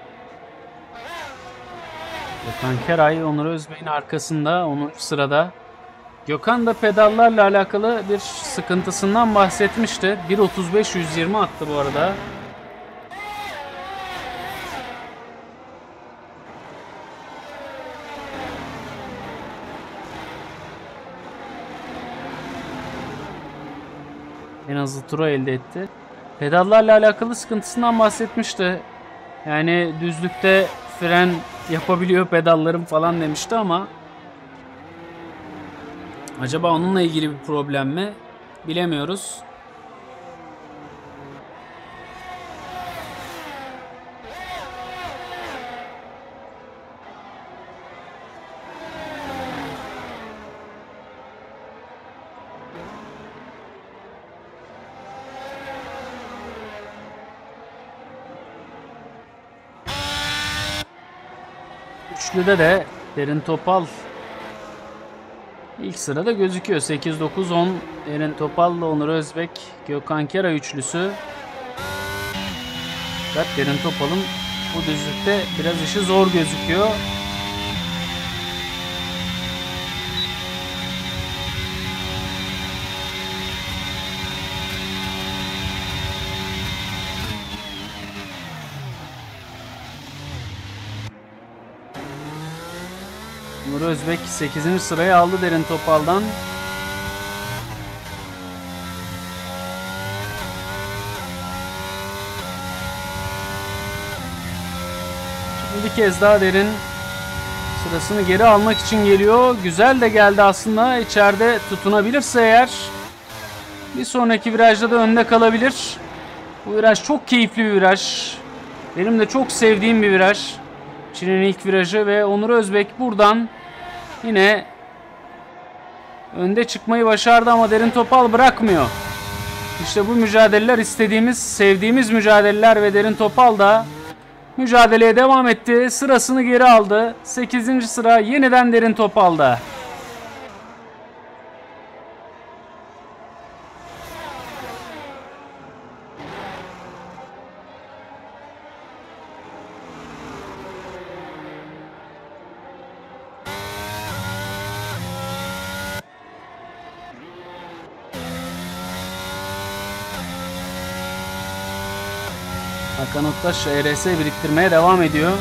Gökhan Keray, Onur Özbey'in arkasında 10. sırada. Gökhan da pedallarla alakalı bir sıkıntısından bahsetmişti. 1.35 120 attı bu arada. En hızlı turu elde etti. Pedallarla alakalı sıkıntısından bahsetmişti. Yani düzlükte fren yapabiliyor pedallarım falan demişti ama acaba onunla ilgili bir problem mi? Bilemiyoruz. Üçlüde de Derin Topal ilk sırada gözüküyor. 8-9-10 Derin Topal'la Onur Özbek, Gökhan Kera üçlüsü. Fakat Derin Topal'ın bu düzlükte biraz işi zor gözüküyor. Onur Özbek 8. sırayı aldı Derin Topal'dan. Şimdi bir kez daha Derin sırasını geri almak için geliyor. Güzel de geldi aslında. İçeride tutunabilirse eğer bir sonraki virajda da önde kalabilir. Bu viraj çok keyifli bir viraj. Benim de çok sevdiğim bir viraj. Çin'in ilk virajı ve Onur Özbek buradan yine önde çıkmayı başardı ama Derin Topal bırakmıyor. İşte bu mücadeleler istediğimiz, sevdiğimiz mücadeleler ve Derin Topal da mücadeleye devam etti. Sırasını geri aldı. 8. sıra yeniden Derin Topal'da. Hakan Ottaş ERS biriktirmeye devam ediyor.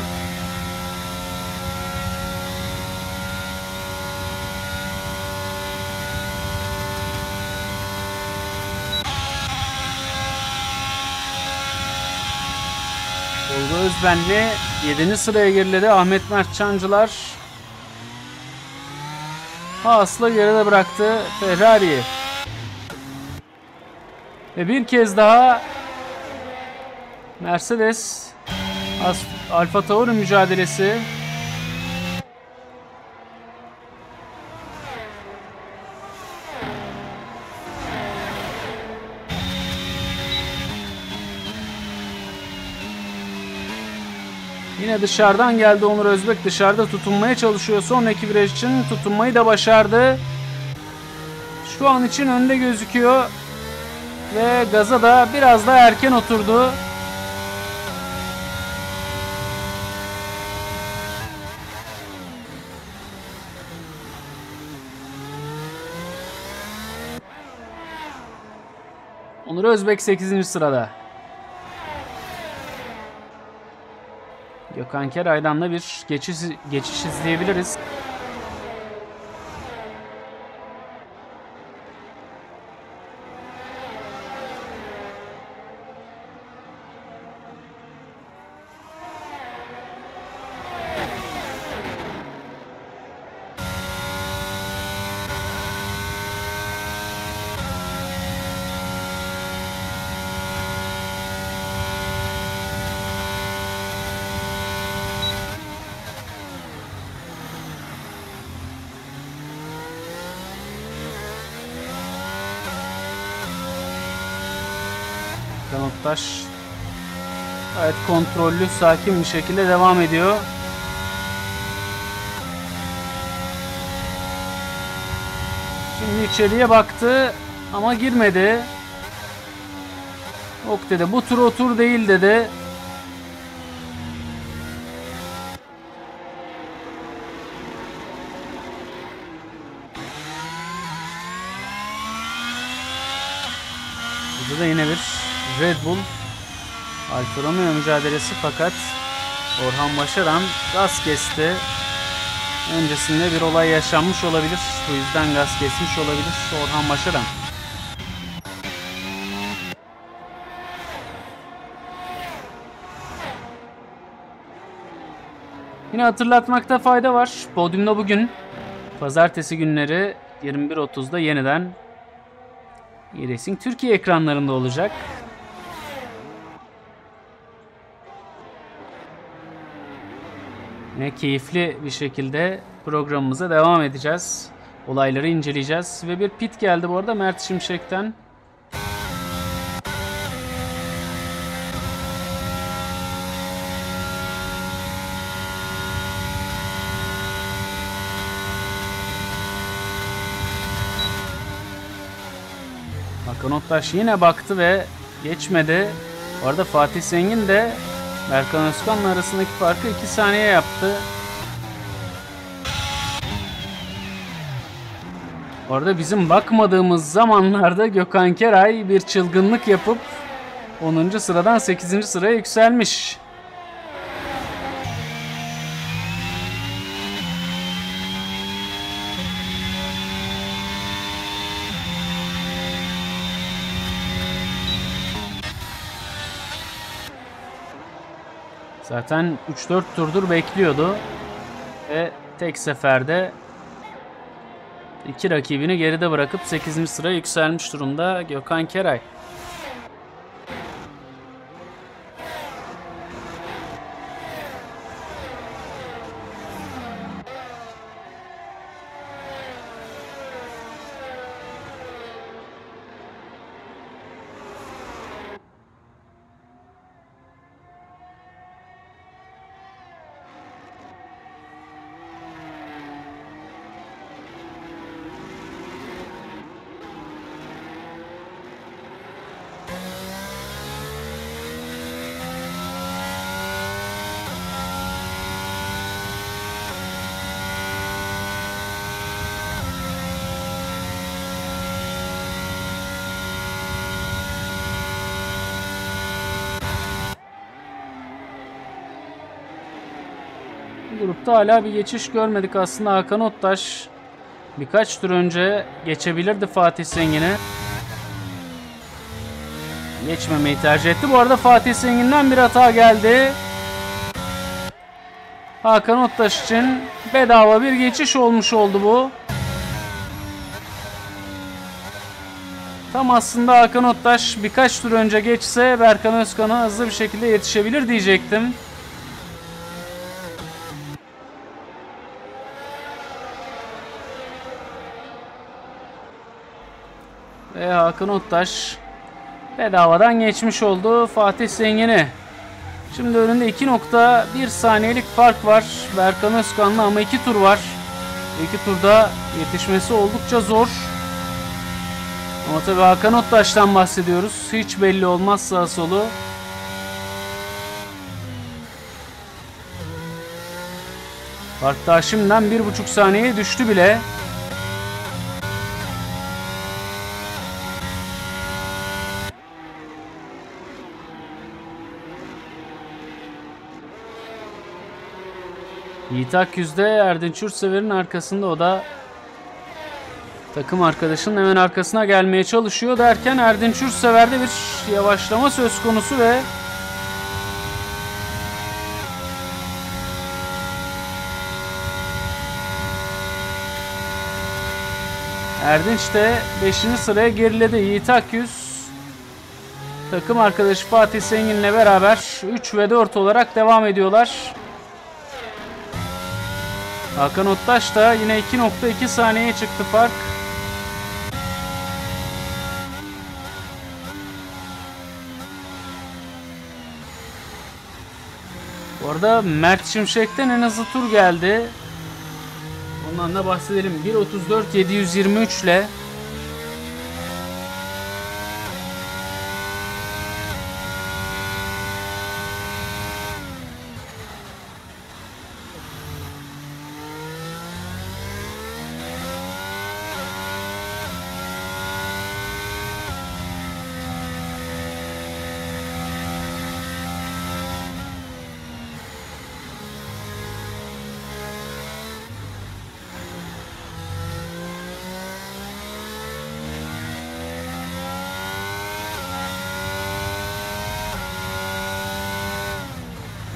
Tolga Özbenli 7. sıraya geriledi. Ahmet Mert Çancılar Haas'la geride bıraktı Ferrari'yi. Ve bir kez daha Mercedes Alfa Tauri mücadelesi. Yine dışarıdan geldi Onur Özbek. Dışarıda tutunmaya çalışıyor. Sonraki viraj için tutunmayı da başardı. Şu an için önde gözüküyor. Ve gaza da biraz daha erken oturdu. Onur Özbek 8. sırada. Gökhan Keray'dan da bir geçiş izleyebiliriz. Ottaş gayet kontrollü, sakin bir şekilde devam ediyor. Şimdi içeriye baktı ama girmedi. Ok dedi. Bu tur o tur değil dedi. Burada da yine bir Red Bull Alfa Romeo mücadelesi, fakat Orhan Başaran gaz kesti. Öncesinde bir olay yaşanmış olabilir. Bu yüzden gaz kesmiş olabilir Orhan Başaran. Yine hatırlatmakta fayda var. Podyumda bugün pazartesi günleri 21.30'da yeniden eRacing Türkiye ekranlarında olacak. Yine keyifli bir şekilde programımıza devam edeceğiz. Olayları inceleyeceğiz. Ve bir pit geldi bu arada Mert Şimşek'ten. Hakan Ottaş yine baktı ve geçmedi. Bu arada Fatih Zengin de Berkan Özkan'la arasındaki farkı 2 saniye yaptı. Bu arada bizim bakmadığımız zamanlarda Gökhan Keray bir çılgınlık yapıp 10. sıradan 8. sıraya yükselmiş. Zaten 3-4 turdur bekliyordu ve tek seferde 2 rakibini geride bırakıp 8. sıraya yükselmiş durumda Gökhan Keray. Grupta hala bir geçiş görmedik. Aslında Hakan Ottaş birkaç tur önce geçebilirdi Fatih Zengin'e. Geçmemeyi tercih etti. Bu arada Fatih Zengin'den bir hata geldi. Hakan Ottaş için bedava bir geçiş olmuş oldu bu. Tam aslında Hakan Ottaş birkaç tur önce geçse Berkan Özkan'a hızlı bir şekilde yetişebilir diyecektim. Ve Hakan Ottaş bedavadan geçmiş oldu Fatih Zengin'i. Şimdi önünde 2.1 saniyelik fark var Berkan Özkan'la, ama 2 tur var. 2 turda yetişmesi oldukça zor. Ama tabii Hakan Ottaş'tan bahsediyoruz. Hiç belli olmaz sağ solu. Fark daha şimdiden 1.5 saniyeye düştü bile. Yiğit Akyüz de Erdinç Yurtsever'in arkasında, o da takım arkadaşının hemen arkasına gelmeye çalışıyor derken Erdinç Yurtsever'de bir yavaşlama söz konusu ve Erdinç de 5. sıraya geriledi. Yiğit Akyüz takım arkadaşı Fatih Zengin'le beraber 3 ve 4 olarak devam ediyorlar. Hakan Ottaş da yine 2.2 saniyeye çıktı fark. Bu arada Mert Şimşek'ten en hızlı tur geldi. Ondan da bahsedelim. 1.34.723 ile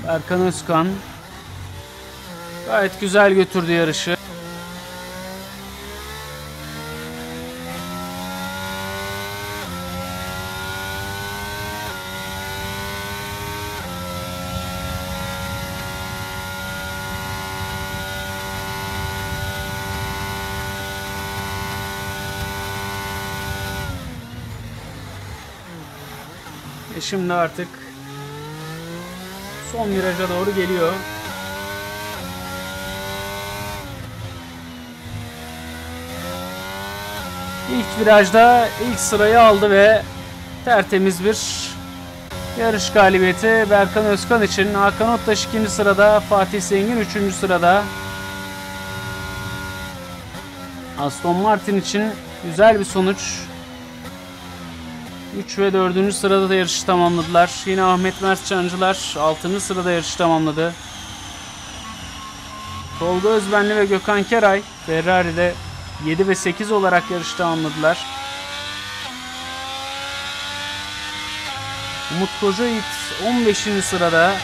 Berkan Özkan gayet güzel götürdü yarışı. Şimdi artık son viraja doğru geliyor. İlk virajda ilk sırayı aldı ve tertemiz bir yarış galibiyeti Berkan Özkan için. Hakan Ottaş 2. sırada, Fatih Zengin 3. sırada. Aston Martin için güzel bir sonuç. 3 ve 4. sırada da yarışı tamamladılar. Yine Ahmet Mert Çancılar 6. sırada yarışı tamamladı. Tolga Özbenli ve Gökhan Keray Ferrari'de 7 ve 8 olarak yarışı tamamladılar. Umut Kocayiğit 15. sırada.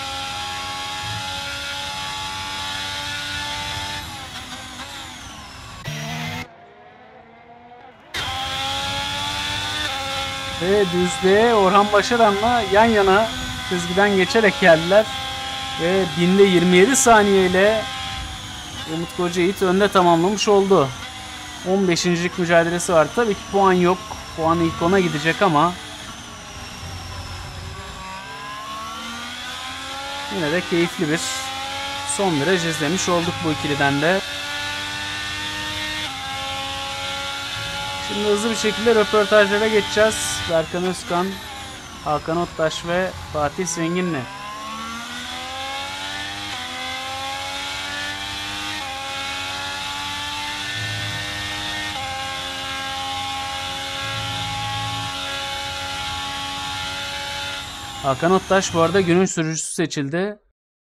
Ve düzlüğe Orhan Başaran'la yan yana çizgiden geçerek geldiler. Ve binde 27 saniye ile Umut Kocayiğit önde tamamlamış oldu. 15.lik mücadelesi var. Tabii ki puan yok. Puan ilk ona gidecek ama yine de keyifli bir son viraj izlemiş olduk bu ikiliden de. Şimdi hızlı bir şekilde röportajlara geçeceğiz. Berkan Özkan, Hakan Ottaş ve Fatih Zengin'le. Hakan Ottaş bu arada günün sürücüsü seçildi.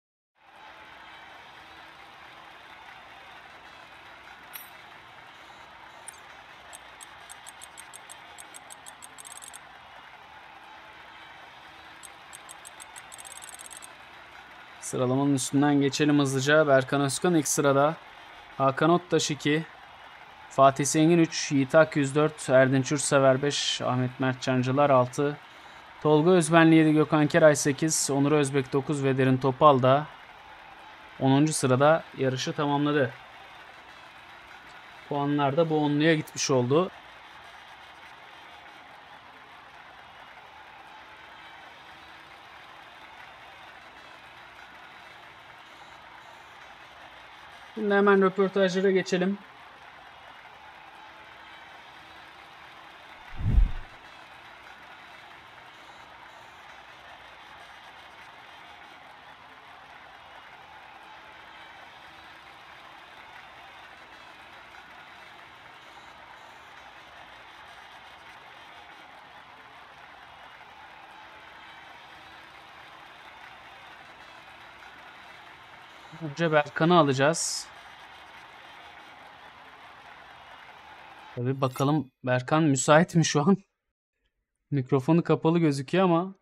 Sıralamanın üstünden geçelim hızlıca. Berkan Özkan ilk sırada. Hakan Ottaş 2. Fatih Zengin 3. Yiğit Akyüz 4. Erdinç Ürsever 5. Ahmet Mert Çancılar 6. Tolga Özbenli 7. Gökhan Keray 8. Onur Özbek 9 ve Derin Topal da 10. sırada yarışı tamamladı. Puanlar da bu onluya gitmiş oldu. Şimdi hemen röportajlara geçelim. Önce Berkan'ı alacağız. Tabii bakalım Berkan müsait mi şu an? Mikrofonu kapalı gözüküyor ama.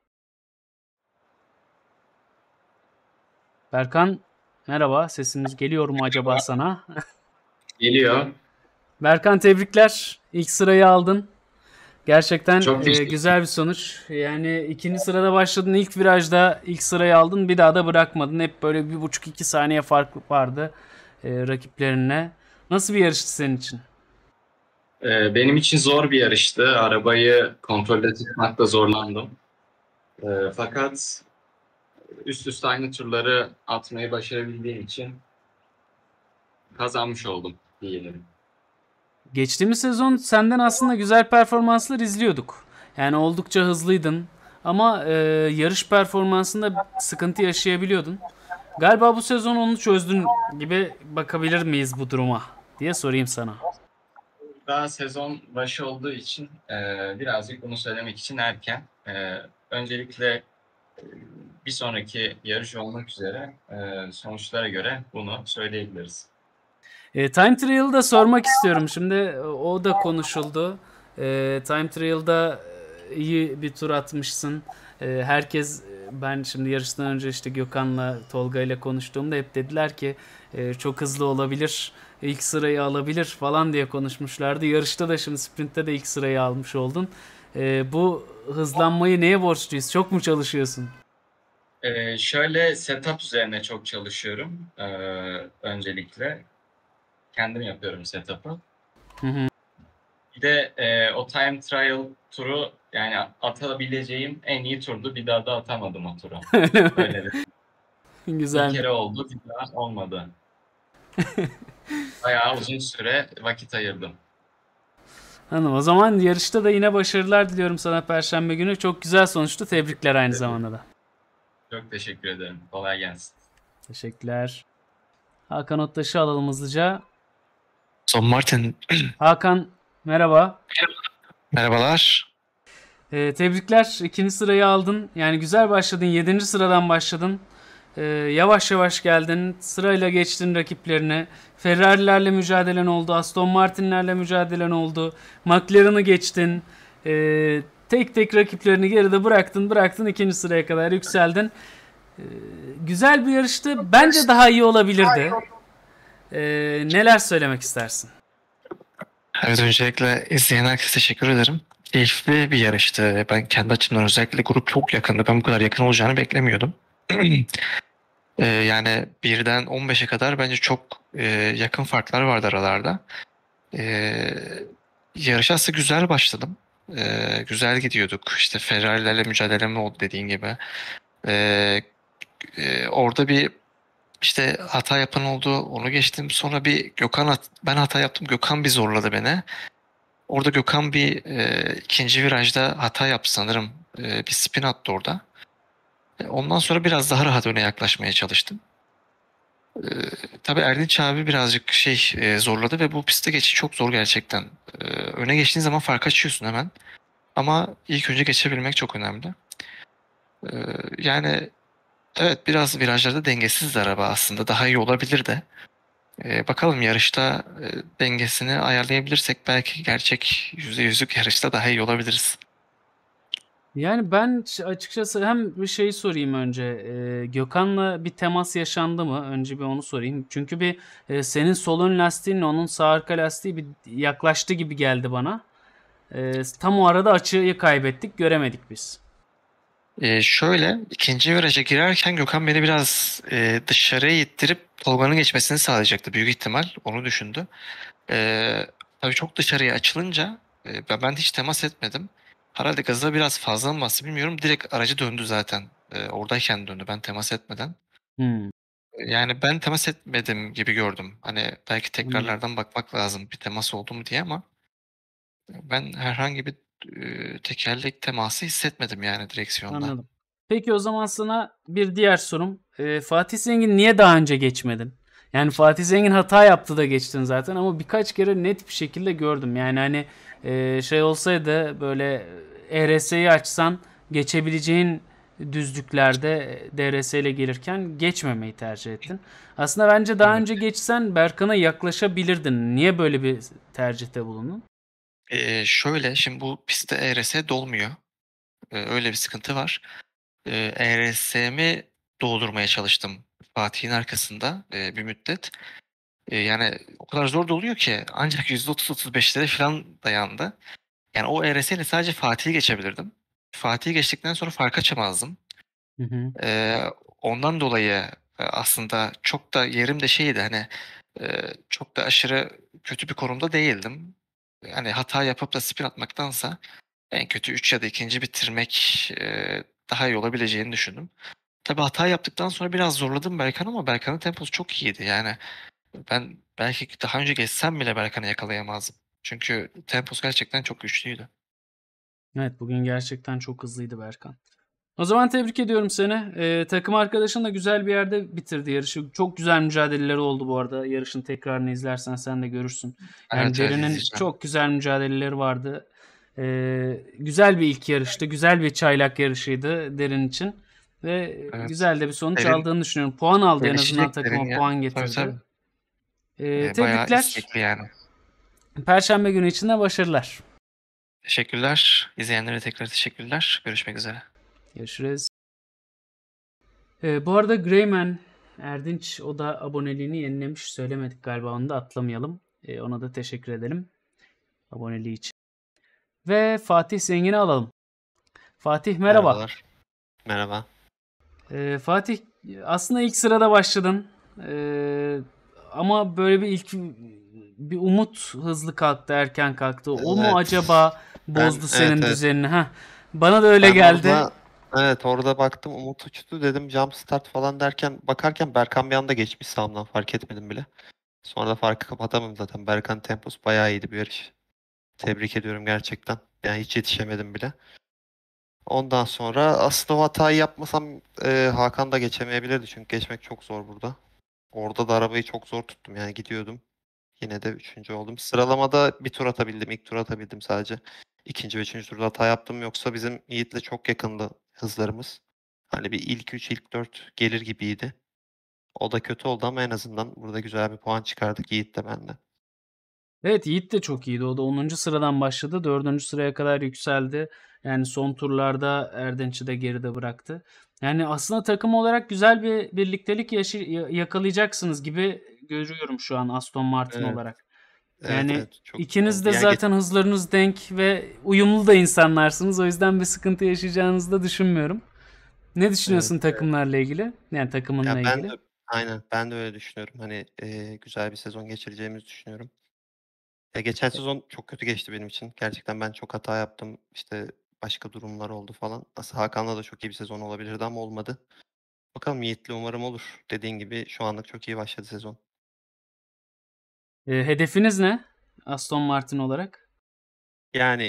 Berkan merhaba, sesimiz geliyor mu acaba sana? Geliyor. Berkan tebrikler. İlk sırayı aldın. Gerçekten Çok teşekkür güzel bir sonuç. Yani 2. sırada başladın. İlk virajda ilk sırayı aldın. Bir daha da bırakmadın. Hep böyle 1,5-2 saniye fark vardı rakiplerine. Nasıl bir yarıştı senin için? Benim için zor bir yarıştı. Arabayı kontrolde tutmakta zorlandım. Fakat üst üste aynı turları atmayı başarabildiğim için kazanmış oldum diyelim. Geçtiğimiz sezon senden aslında güzel performanslar izliyorduk. Yani oldukça hızlıydın. Ama yarış performansında sıkıntı yaşayabiliyordun. Galiba bu sezon onu çözdün gibi bakabilir miyiz bu duruma diye sorayım sana. Daha sezon başı olduğu için birazcık bunu söylemek için erken. Öncelikle bir sonraki yarış olmak üzere sonuçlara göre bunu söyleyebiliriz. Time Trial'ı da sormak istiyorum. Şimdi o da konuşuldu. Time Trial'da iyi bir tur atmışsın. Herkes ben şimdi yarıştan önce işte Gökhan'la Tolga ile konuştuğumda hep dediler ki çok hızlı olabilir, ilk sırayı alabilir falan diye konuşmuşlardı. Yarışta da şimdi sprintte de ilk sırayı almış oldun. Bu hızlanmayı neye borçluyuz? Çok mu çalışıyorsun? Şöyle setup üzerine çok çalışıyorum. Öncelikle kendim yapıyorum setup'ı. Hı hı. Bir de o time trial turu yani atabileceğim en iyi turdu. Bir daha da atamadım o turu. Öyle mi? Öyle de. Bir Güzel. kere oldu, bir daha olmadı. Bayağı uzun süre vakit ayırdım. Hanım, o zaman yarışta da yine başarılar diliyorum sana Perşembe günü. Çok güzel sonuçtu. Tebrikler aynı Evet, zamanda da. çok teşekkür ederim. Kolay gelsin. Teşekkürler. Hakan Ottaş'ı alalım hızlıca. Son Martin, Hakan merhaba. merhabalar. Tebrikler. İkinci sırayı aldın. Yani güzel başladın. Yedinci sıradan başladın. Yavaş yavaş geldin. Sırayla geçtin rakiplerini. Ferrari'lerle mücadelen oldu. Aston Martin'lerle mücadelen oldu. McLaren'ı geçtin. Tek tek rakiplerini geride bıraktın. İkinci sıraya kadar yükseldin. Güzel bir yarıştı. Bence daha iyi olabilirdi. Neler söylemek istersin? Evet, öncelikle izleyen herkese teşekkür ederim. Keyifli bir yarıştı. Ben kendi açımdan özellikle grup çok yakındı. Ben bu kadar yakın olacağını beklemiyordum. Yani birden 15'e kadar bence çok yakın farklar vardı aralarda. Ee, Yarışa aslında güzel başladım. Güzel gidiyorduk. İşte Ferrari'lerle mücadelem oldu dediğin gibi. Ee, Orada bir İşte hata yapan oldu. Onu geçtim. Sonra bir ben hata yaptım. Gökhan bir zorladı beni. Orada Gökhan bir ikinci virajda hata yaptı sanırım. Bir spin attı orada. Ondan sonra biraz daha rahat öne yaklaşmaya çalıştım. E, tabii Erdinç abi birazcık zorladı ve bu pistte geçiş çok zor gerçekten. Öne geçtiğin zaman fark açıyorsun hemen. Ama ilk önce geçebilmek çok önemli. E, Yani evet, biraz virajlarda dengesizdi araba aslında. Daha iyi olabilir de. Bakalım yarışta dengesini ayarlayabilirsek belki gerçek %100'lük yarışta daha iyi olabiliriz. Yani ben açıkçası hem bir şey sorayım önce. Gökhan'la bir temas yaşandı mı? Önce bir onu sorayım. Çünkü senin sol ön lastiğinle onun sağ arka lastiği bir yaklaştı gibi geldi bana. Tam o arada açıyı kaybettik, göremedik biz. Şöyle ikinci viraja girerken Gökhan beni biraz dışarıya ittirip Tolga'nın geçmesini sağlayacaktı büyük ihtimal. Onu düşündü. E, tabii çok dışarıya açılınca ben hiç temas etmedim. Herhalde gaza biraz fazla mı bastı bilmiyorum. Direkt aracı döndü zaten. Oradayken döndü, ben temas etmeden. Hmm, Yani ben temas etmedim gibi gördüm. Hani belki anladım. tekrarlardan bakmak lazım bir temas oldu mu diye ama ben herhangi bir tekerlek teması hissetmedim yani direksiyonda. Anladım. Peki o zaman sana bir diğer sorum. Fatih Zengin niye daha önce geçmedin? Yani Fatih Zengin hata yaptı da geçtin zaten ama birkaç kere net bir şekilde gördüm. Yani hani şey olsaydı böyle ERS'yi açsan geçebileceğin düzlüklerde DRS ile gelirken geçmemeyi tercih ettin. Aslında bence daha Evet. önce geçsen Berkan'a yaklaşabilirdin. Niye böyle bir tercihte bulundun? Şöyle şimdi bu pistte ERS dolmuyor. Öyle bir sıkıntı var. ERS'mi doldurmaya çalıştım Fatih'in arkasında bir müddet. Yani o kadar zor doluyor ki ancak %30-35'lere falan dayandı. Yani o ERS ile sadece Fatih'i geçebilirdim. Fatih'i geçtikten sonra fark açamazdım. Hı hı. Ee, Ondan dolayı aslında çok da yerim de şeydi, hani çok da aşırı kötü bir konumda değildim. Hani hata yapıp da spin atmaktansa en kötü 3 ya da ikinci bitirmek daha iyi olabileceğini düşündüm. Tabii hata yaptıktan sonra biraz zorladım Berkan ama Berkan'ın temposu çok iyiydi. Yani ben belki daha önce geçsem bile Berkan'ı yakalayamazdım. Çünkü temposu gerçekten çok güçlüydü. Evet, bugün gerçekten çok hızlıydı Berkan. O zaman tebrik ediyorum seni. Takım arkadaşın da güzel bir yerde bitirdi yarışı. Çok güzel mücadeleleri oldu bu arada. Yarışın tekrarını izlersen sen de görürsün. Yani Evet, evet, Derin'in izleyeceğim. çok güzel mücadeleleri vardı. Güzel bir ilk yarıştı. Güzel bir çaylak yarışıydı Derin için. Ve Evet. güzel de bir sonuç Derin aldığını düşünüyorum. Puan aldı, en azından gelişecek derin takıma ya. puan Tabii, getirdi. tabii. Bayağı Tebrikler. istekli yani. Perşembe günü için de başarılar. Teşekkürler. İzleyenlere tekrar teşekkürler. Görüşmek üzere. Görüşürüz. Bu arada Greyman Erdinç o da aboneliğini yenilemiş. Söylemedik galiba, onu da atlamayalım. Ona da teşekkür edelim aboneliği için. Ve Fatih Zengin'i alalım. Fatih merhaba. Merhabalar. Merhaba. Fatih aslında ilk sırada başladın. Ama böyle bir umut hızlı kalktı, erken kalktı. O mu Evet. acaba bozdu Ben senin evet. düzenini? Heh. Bana da öyle Ben geldi. orada baktım umut uçtu dedim jump start falan derken bakarken Berkan bir anda geçmiş sağımdan fark etmedim bile. Sonra da farkı kapatamadım zaten. Berkan tempos bayağı iyiydi bu yarış. Tebrik ediyorum gerçekten. Yani hiç yetişemedim bile. Ondan sonra aslında o hatayı yapmasam Hakan da geçemeyebilirdi çünkü geçmek çok zor burada. Orada da arabayı çok zor tuttum yani gidiyordum. Yine de üçüncü oldum. Sıralamada bir tur atabildim. İlk tur atabildim sadece. İkinci ve üçüncü turda hata yaptım. Yoksa bizim Yiğit'le çok yakındı hızlarımız. Hani bir ilk üç, ilk dört gelir gibiydi. O da kötü oldu ama en azından burada güzel bir puan çıkardık Yiğit de ben de. Evet, Yiğit de çok iyiydi. O da 10. sıradan başladı. 4. sıraya kadar yükseldi. Yani son turlarda Erdinç'i de geride bıraktı. Yani aslında takım olarak güzel bir birliktelik yakalayacaksınız gibi görüyorum şu an Aston Martin Evet, olarak. evet, Yani evet. Çok güzel ikiniz oldu. de Yani zaten hızlarınız denk ve uyumlu da insanlarsınız. O yüzden bir sıkıntı yaşayacağınızı da düşünmüyorum. Ne evet. düşünüyorsun takımlarla ilgili? Yani takımınla Ya ben ilgili? de aynen ben de öyle düşünüyorum. Hani güzel bir sezon geçireceğimizi düşünüyorum. Ya geçen sezon çok kötü geçti benim için. Gerçekten ben çok hata yaptım. İşte başka durumlar oldu falan. Aslında Hakan'la da çok iyi bir sezon olabilirdi ama olmadı. Bakalım Yiğit'le umarım olur. Dediğin gibi şu anlık çok iyi başladı sezon. Hedefiniz ne Aston Martin olarak? Yani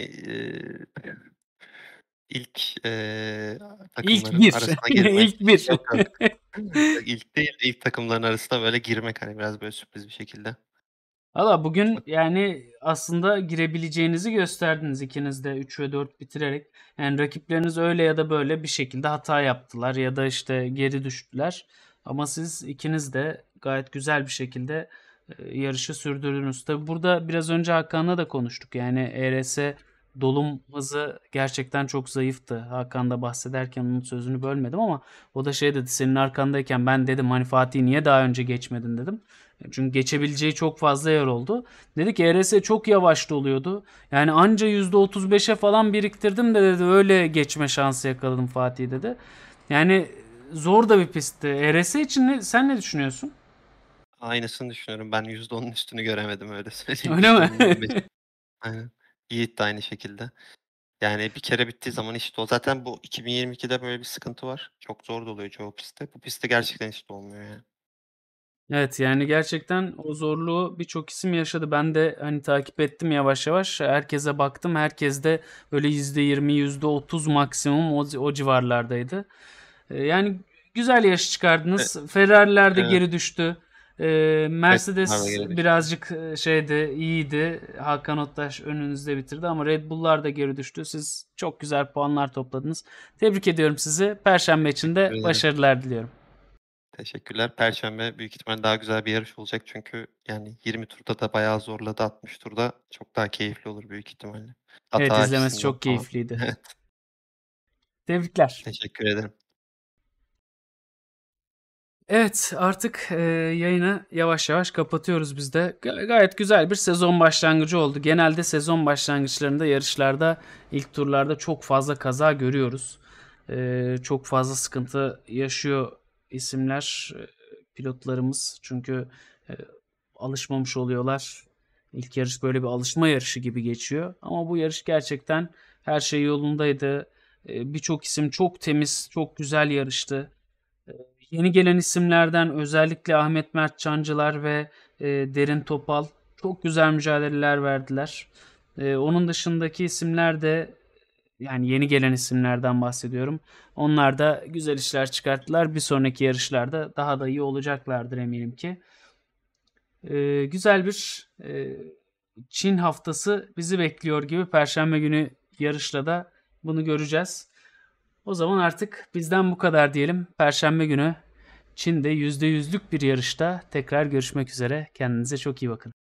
ilk İlk takımların bir. arasına girmek. İlk bir. Yok yok. İlk değil ilk takımların arasına böyle girmek hani biraz böyle sürpriz bir şekilde. Valla bugün yani aslında girebileceğinizi gösterdiniz ikiniz de 3 ve 4 bitirerek. Yani rakipleriniz öyle ya da böyle bir şekilde hata yaptılar ya da işte geri düştüler. Ama siz ikiniz de gayet güzel bir şekilde yarışı sürdürdünüz. Tabi burada biraz önce Hakan'la da konuştuk. Yani ERS dolum hızı gerçekten çok zayıftı. Hakan da bahsederken onun sözünü bölmedim ama o da şey dedi, senin arkandayken ben dedim hani Fatih niye daha önce geçmedin dedim. Çünkü geçebileceği çok fazla yer oldu. Dedi ki ERS çok yavaş doluyordu. Yani anca %35'e falan biriktirdim de dedi öyle geçme şansı yakaladım Fatih dedi. Yani zor da bir pistti. ERS için sen ne düşünüyorsun? Aynısını düşünüyorum. Ben %10'un üstünü göremedim öyle söyleyeyim. Öyle mi? %10'un 15. Aynen. Yiğit de aynı şekilde. Yani bir kere bittiği zaman işte o. Zaten bu 2022'de böyle bir sıkıntı var. Çok zor doluyor çoğu pistte. Bu pistte gerçekten hiç dolmuyor yani. Evet, yani gerçekten o zorluğu birçok isim yaşadı. Ben de hani takip ettim yavaş yavaş. Herkese baktım. Herkes de böyle %20, %30 maksimum o civarlardaydı. Yani güzel yaş E, çıkardınız. Ferrari'ler de evet. geri düştü. Red Bull'lar da Mercedes geri düştü. birazcık şeydi, iyiydi. Hakan Ottaş önünüzde bitirdi ama Red Bull'lar da geri düştü. Siz çok güzel puanlar topladınız. Tebrik ediyorum sizi. Perşembe için Teşekkür de ederim. başarılar diliyorum. Teşekkürler. Perşembe büyük ihtimalle daha güzel bir yarış olacak çünkü yani 20 turda da bayağı zorladı. 60 turda çok daha keyifli olur büyük ihtimalle. Evet, Hata izlemesi açısından çok falan. keyifliydi. Evet. Tebrikler. Teşekkür ederim. Evet, artık yayını yavaş yavaş kapatıyoruz biz de. Gayet güzel bir sezon başlangıcı oldu. Genelde sezon başlangıçlarında yarışlarda ilk turlarda çok fazla kaza görüyoruz. Çok fazla sıkıntı yaşıyor isimler, pilotlarımız. Çünkü e, alışmamış oluyorlar. İlk yarış böyle bir alışma yarışı gibi geçiyor. Ama bu yarış gerçekten her şey yolundaydı. Birçok isim çok temiz, çok güzel yarıştı. Yeni gelen isimlerden özellikle Ahmet Mert Çancılar ve Derin Topal çok güzel mücadeleler verdiler. Onun dışındaki isimler de yani yeni gelen isimlerden bahsediyorum. Onlar da güzel işler çıkarttılar. Bir sonraki yarışlarda daha da iyi olacaklardır eminim ki. Güzel bir Çin haftası bizi bekliyor gibi. Perşembe günü yarışla da bunu göreceğiz. O zaman artık bizden bu kadar diyelim. Perşembe günü Çin'de %100'lük bir yarışta tekrar görüşmek üzere. Kendinize çok iyi bakın.